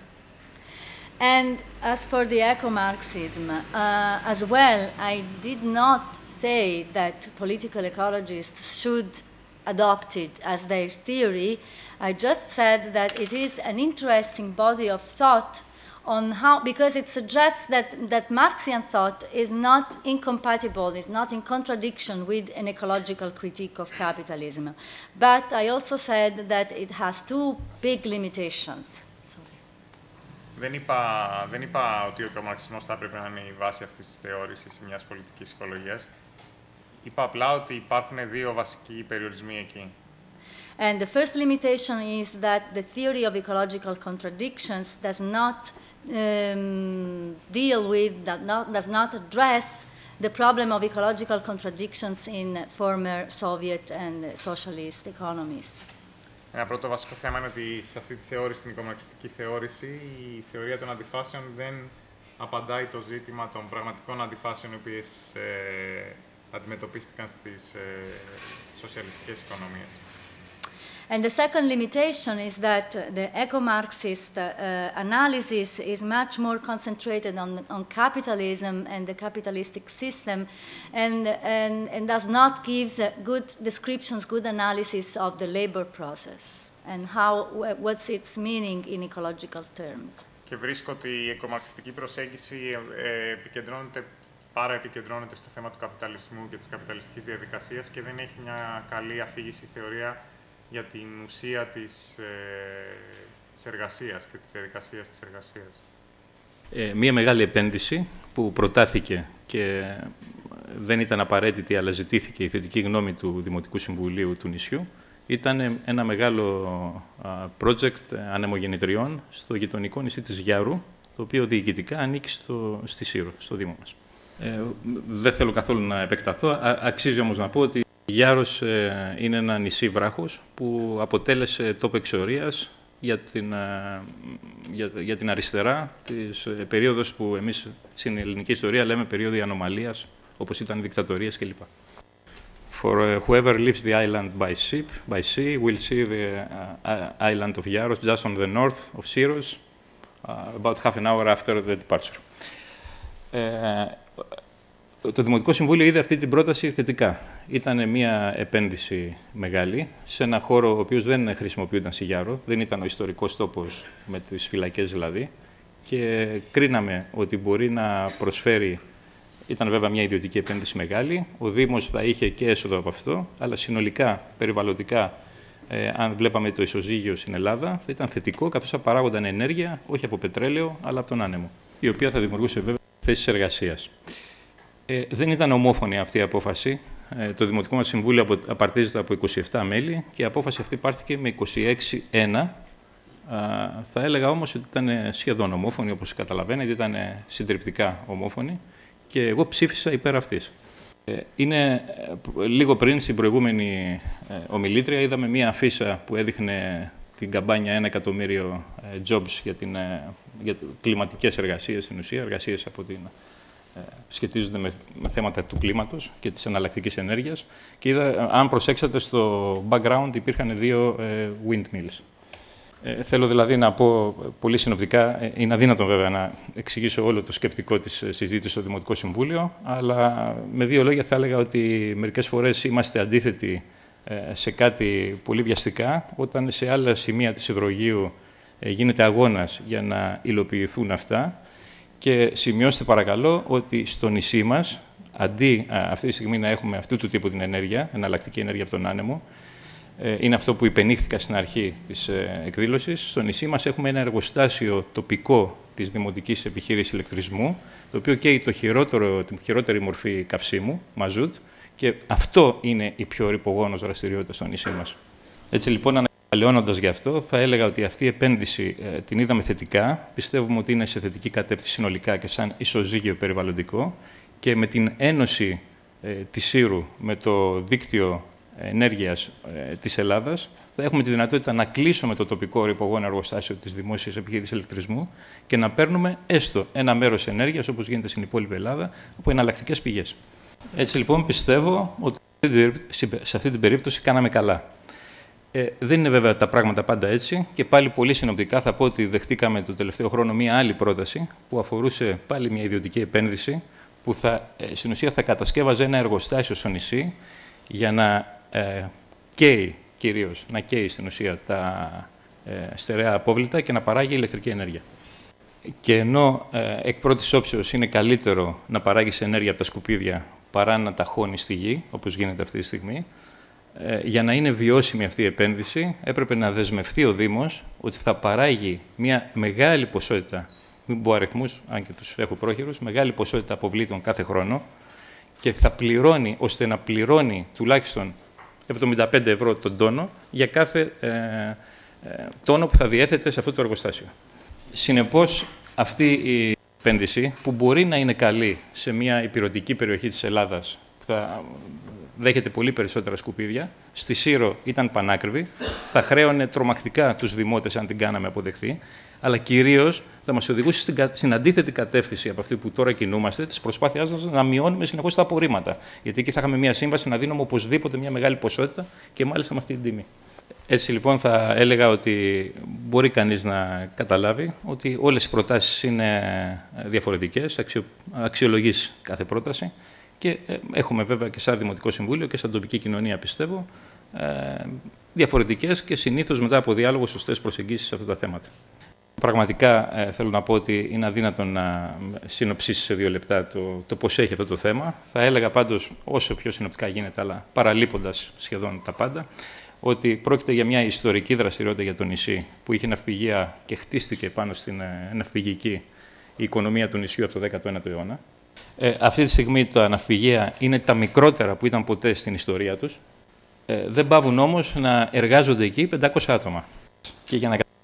And as for the eco-Marxism, uh, as well, I did not say that political ecologists should adopt it as their theory. I just said that it is an interesting body of thought on how, because it suggests that, that Marxian thought is not incompatible, is not in contradiction with an ecological critique of capitalism. But I also said that it has two big limitations. Δεν είπα, δεν είπα ότι ο οικομαρξισμός θα έπρεπε να είναι η βάση αυτής της θεώρησης μιας πολιτικής οικολογίας. Είπα απλά ότι υπάρχουν δύο βασικοί περιορισμοί εκεί. And the first limitation is that the theory of ecological contradictions does not um, deal with, that not, does not address the problem of ecological contradictions in former Soviet and socialist economies. Ένα πρώτο βασικό θέμα είναι ότι σε αυτή τη θεώρηση, την οικομαρξιστική θεώρηση, η θεωρία των αντιφάσεων δεν απαντάει το ζήτημα των πραγματικών αντιφάσεων οι οποίες ε, αντιμετωπίστηκαν στις ε, σοσιαλιστικές οικονομίες. And the second limitation is that the eco-Marxist uh, analysis is much more concentrated on, on capitalism and the capitalistic system, and, and, and does not give good descriptions, good analysis of the labor process and how, what's its meaning in ecological terms. Και βρίσκω ότι η οικομαρξιστική προσέγγιση ε, επικεντρώνεται, πάρα επικεντρώνεται στο θέμα του καπιταλισμού και της καπιταλιστικής διαδικασίας και δεν έχει μια καλή αφήγηση θεωρία για την ουσία της, ε, της εργασίας και της διαδικασίας της εργασίας. Ε, μία μεγάλη επένδυση που προτάθηκε και δεν ήταν απαραίτητη, αλλά ζητήθηκε η θετική γνώμη του Δημοτικού Συμβουλίου του νησιού, ήταν ένα μεγάλο project ανεμογεννητριών στο γειτονικό νησί της Γιάρου, το οποίο διοικητικά ανήκει στο, στη Σύρο, στο Δήμο μας. Ε, δεν θέλω καθόλου να επεκταθώ. Α, αξίζει όμως να πω ότι η Γιάρος ε, είναι ένα νησί βράχος που αποτέλεσε τόπο εξορίας για την, ε, για, για την αριστερά της ε, περίοδος που εμείς στην ελληνική ιστορία λέμε περίοδο ανομαλίας, όπως ήταν δικτατορίες κλπ. For uh, whoever leaves the island by ship, by sea, will see the uh, island of Yaros just on the north of Syros, uh, about half an hour after the departure. Ε, το Δημοτικό Συμβούλιο είδε αυτή την πρόταση θετικά. Ήταν μια επένδυση μεγάλη σε ένα χώρο ο οποίος δεν χρησιμοποιούνταν στη Γιάρο, δεν ήταν ο ιστορικός τόπος με τις φυλακές δηλαδή, και κρίναμε ότι μπορεί να προσφέρει. Ήταν βέβαια μια ιδιωτική επένδυση μεγάλη. Ο Δήμος θα είχε και έσοδο από αυτό, αλλά συνολικά, περιβαλλοντικά, ε, αν βλέπαμε το ισοζύγιο στην Ελλάδα, θα ήταν θετικό, καθώς θα παράγονταν ενέργεια, όχι από πετρέλαιο, αλλά από τον άνεμο, η οποία θα δημιουργούσε βέβαια θέσεις εργασίας. Ε, δεν ήταν ομόφωνη αυτή η απόφαση. Ε, το Δημοτικό μας Συμβούλιο απαρτίζεται από είκοσι επτά μέλη και η απόφαση αυτή πάρθηκε με είκοσι έξι ένα. Α, θα έλεγα όμως ότι ήταν σχεδόν ομόφωνη, όπως καταλαβαίνετε, ήταν συντριπτικά ομόφωνη. Και εγώ ψήφισα υπέρ αυτής. Είναι λίγο πριν, στην προηγούμενη ομιλήτρια, είδαμε μία αφίσα που έδειχνε την καμπάνια ένα εκατομμύριο jobs για, την, για κλιματικές εργασίες, στην ουσία, εργασίες από την, σχετίζονται με, με θέματα του κλίματος και της εναλλακτικής ενέργειας. Και είδα, αν προσέξατε στο background, υπήρχαν δύο windmills. Ε, θέλω δηλαδή να πω πολύ συνοπτικά, ε, είναι αδύνατο βέβαια να εξηγήσω όλο το σκεπτικό της συζήτησης στο Δημοτικό Συμβούλιο, αλλά με δύο λόγια θα έλεγα ότι μερικές φορές είμαστε αντίθετοι ε, σε κάτι πολύ βιαστικά, όταν σε άλλα σημεία της υδρογείου ε, γίνεται αγώνας για να υλοποιηθούν αυτά. Και σημειώστε παρακαλώ ότι στο νησί μας, αντί α, αυτή τη στιγμή να έχουμε αυτού του τύπου την ενέργεια, εναλλακτική ενέργεια από τον άνεμο, είναι αυτό που υπενήχθηκα στην αρχή της εκδήλωσης. Στο νησί μας έχουμε ένα εργοστάσιο τοπικό της Δημοτικής Επιχείρησης Ηλεκτρισμού, το οποίο καίει το χειρότερο, την χειρότερη μορφή καυσίμου, μαζούτ, και αυτό είναι η πιο ρυπογόνος δραστηριότητα στο νησί μας. Έτσι λοιπόν, ανακαλαιώνοντας γι' αυτό, θα έλεγα ότι αυτή η επένδυση ε, την είδαμε θετικά. Πιστεύουμε ότι είναι σε θετική κατεύθυνση συνολικά και σαν ισοζύγιο περιβαλλοντικό, και με την ένωση ε, της Σύρου με το δίκτυο ενέργειας ε, της Ελλάδας, θα έχουμε τη δυνατότητα να κλείσουμε το τοπικό ρυπογόνο εργοστάσιο της Δημόσιας Επιχείρησης Ηλεκτρισμού και να παίρνουμε έστω ένα μέρος ενέργειας, όπως γίνεται στην υπόλοιπη Ελλάδα, από εναλλακτικές πηγές. Έτσι λοιπόν πιστεύω ότι σε αυτή την περίπτωση κάναμε καλά. Ε, δεν είναι βέβαια τα πράγματα πάντα έτσι, και πάλι πολύ συνοπτικά θα πω ότι δεχτήκαμε το τελευταίο χρόνο μία άλλη πρόταση που αφορούσε πάλι μια ιδιωτική επένδυση που θα, ε, στην ουσία θα κατασκεύαζε ένα εργοστάσιο στο νησί για να ε, καίει κυρίως, να καίει στην ουσία τα ε, στερεά απόβλητα και να παράγει ηλεκτρική ενέργεια. Και ενώ ε, εκ πρώτης όψεως είναι καλύτερο να παράγεις ενέργεια από τα σκουπίδια παρά να ταχώνεις στη γη, όπως γίνεται αυτή τη στιγμή, ε, για να είναι βιώσιμη αυτή η επένδυση, έπρεπε να δεσμευτεί ο Δήμος ότι θα παράγει μια μεγάλη ποσότητα, μην πω αριθμούς, αν και τους έχω πρόχειρους, μεγάλη ποσότητα αποβλήτων κάθε χρόνο, και θα πληρώνει, ώστε να πληρώνει τουλάχιστον εβδομήντα πέντε ευρώ τον τόνο για κάθε ε, ε, τόνο που θα διέθετε σε αυτό το εργοστάσιο. Συνεπώς, αυτή η επένδυση, που μπορεί να είναι καλή σε μια ηπειρωτική περιοχή της Ελλάδας, που θα δέχεται πολύ περισσότερα σκουπίδια, στη Σύρο ήταν πανάκριβη, θα χρέωνε τρομακτικά τους δημότες αν την κάναμε αποδεχθεί, αλλά κυρίως θα μας οδηγούσε στην, στην αντίθετη κατεύθυνση από αυτή που τώρα κινούμαστε, της προσπάθειάς μας να μειώνουμε συνεχώς τα απορρίμματα. Γιατί εκεί θα είχαμε μια σύμβαση να δίνουμε οπωσδήποτε μια μεγάλη ποσότητα και μάλιστα με αυτή την τιμή. Έτσι λοιπόν θα έλεγα ότι μπορεί κανείς να καταλάβει ότι όλες οι προτάσεις είναι διαφορετικές, αξιο, αξιολογείς κάθε πρόταση, και έχουμε βέβαια και σαν Δημοτικό Συμβούλιο και σαν τοπική κοινωνία, πιστεύω, διαφορετικές και συνήθως μετά από διάλογο σωστές προσεγγίσεις σε αυτά τα θέματα. Πραγματικά ε, θέλω να πω ότι είναι αδύνατο να συνοψίσει σε δύο λεπτά το, το πώς έχει αυτό το θέμα. Θα έλεγα πάντως, όσο πιο συνοπτικά γίνεται, αλλά παραλείποντας σχεδόν τα πάντα, ότι πρόκειται για μια ιστορική δραστηριότητα για το νησί, που είχε ναυπηγεία και χτίστηκε πάνω στην ε, ναυπηγική οικονομία του νησιού από το δέκατο ένατο αιώνα. Ε, αυτή τη στιγμή τα ναυπηγεία είναι τα μικρότερα που ήταν ποτέ στην ιστορία τους. Ε, δεν πάβουν όμως να εργάζονται εκεί πεντακόσια άτομα. Και για να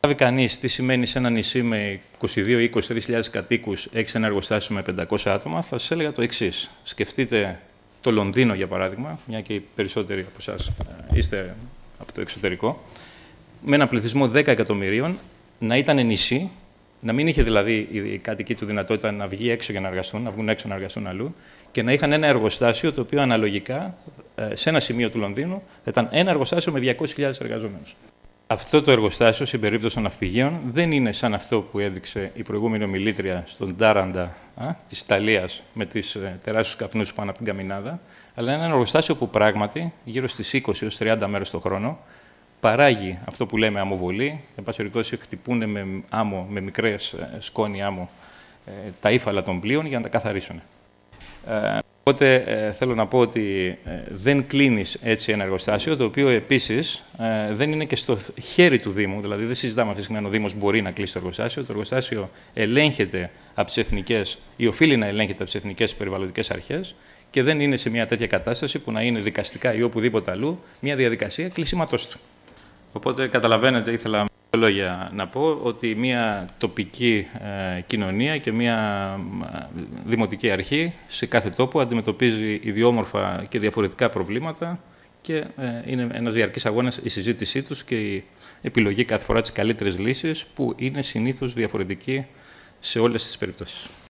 Καταλάβει κανείς τι σημαίνει σε ένα νησί με είκοσι δύο ή είκοσι τρεις χιλιάδες κατοίκους, έχει ένα εργοστάσιο με πεντακόσια άτομα, θα σας έλεγα το εξής. Σκεφτείτε το Λονδίνο, για παράδειγμα, μια και οι περισσότεροι από εσάς είστε από το εξωτερικό, με ένα πληθυσμό δέκα εκατομμυρίων, να ήταν νησί, να μην είχε δηλαδή οι κάτοικοι του δυνατότητα να βγει έξω για να εργαστούν, να βγουν έξω να εργαστούν αλλού, και να είχαν ένα εργοστάσιο το οποίο αναλογικά σε ένα σημείο του Λονδίνου θα ήταν ένα εργοστάσιο με διακόσιες χιλιάδες εργαζόμενους. Αυτό το εργοστάσιο, στην περίπτωση των ναυπηγείων, δεν είναι σαν αυτό που έδειξε η προηγούμενη ομιλήτρια στον Τάραντα της Ιταλίας με τις ε, τεράστιους καπνούς πάνω από την καμινάδα, αλλά είναι ένα εργοστάσιο που πράγματι γύρω στις είκοσι έως τριάντα μέρες το χρόνο παράγει αυτό που λέμε αμμοβολή. Εν πάση περιπτώσει, χτυπούν με, άμμο, με μικρές ε, σκόνη άμμο ε, τα ύφαλα των πλοίων για να τα καθαρίσουν. Ε, Οπότε ε, θέλω να πω ότι ε, δεν κλείνεις έτσι ένα εργοστάσιο, το οποίο επίσης ε, δεν είναι και στο χέρι του Δήμου. Δηλαδή, δεν συζητάμε αυτή τη στιγμή αν ο Δήμος μπορεί να κλείσει το εργοστάσιο. Το εργοστάσιο ελέγχεται από τις εθνικές ή οφείλει να ελέγχεται από τις εθνικές περιβαλλοντικές αρχές και δεν είναι σε μια τέτοια κατάσταση που να είναι δικαστικά ή οπουδήποτε αλλού μια διαδικασία κλεισίματός του. Οπότε, καταλαβαίνετε, ήθελα με λόγια να πω ότι μια τοπική ε, κοινωνία και μια ε, δημοτική αρχή σε κάθε τόπο αντιμετωπίζει ιδιόμορφα και διαφορετικά προβλήματα και ε, είναι ένας διαρκής αγώνας η συζήτησή τους και η επιλογή κάθε φορά της καλύτερης λύσης που είναι συνήθως διαφορετική σε όλες τις περιπτώσεις.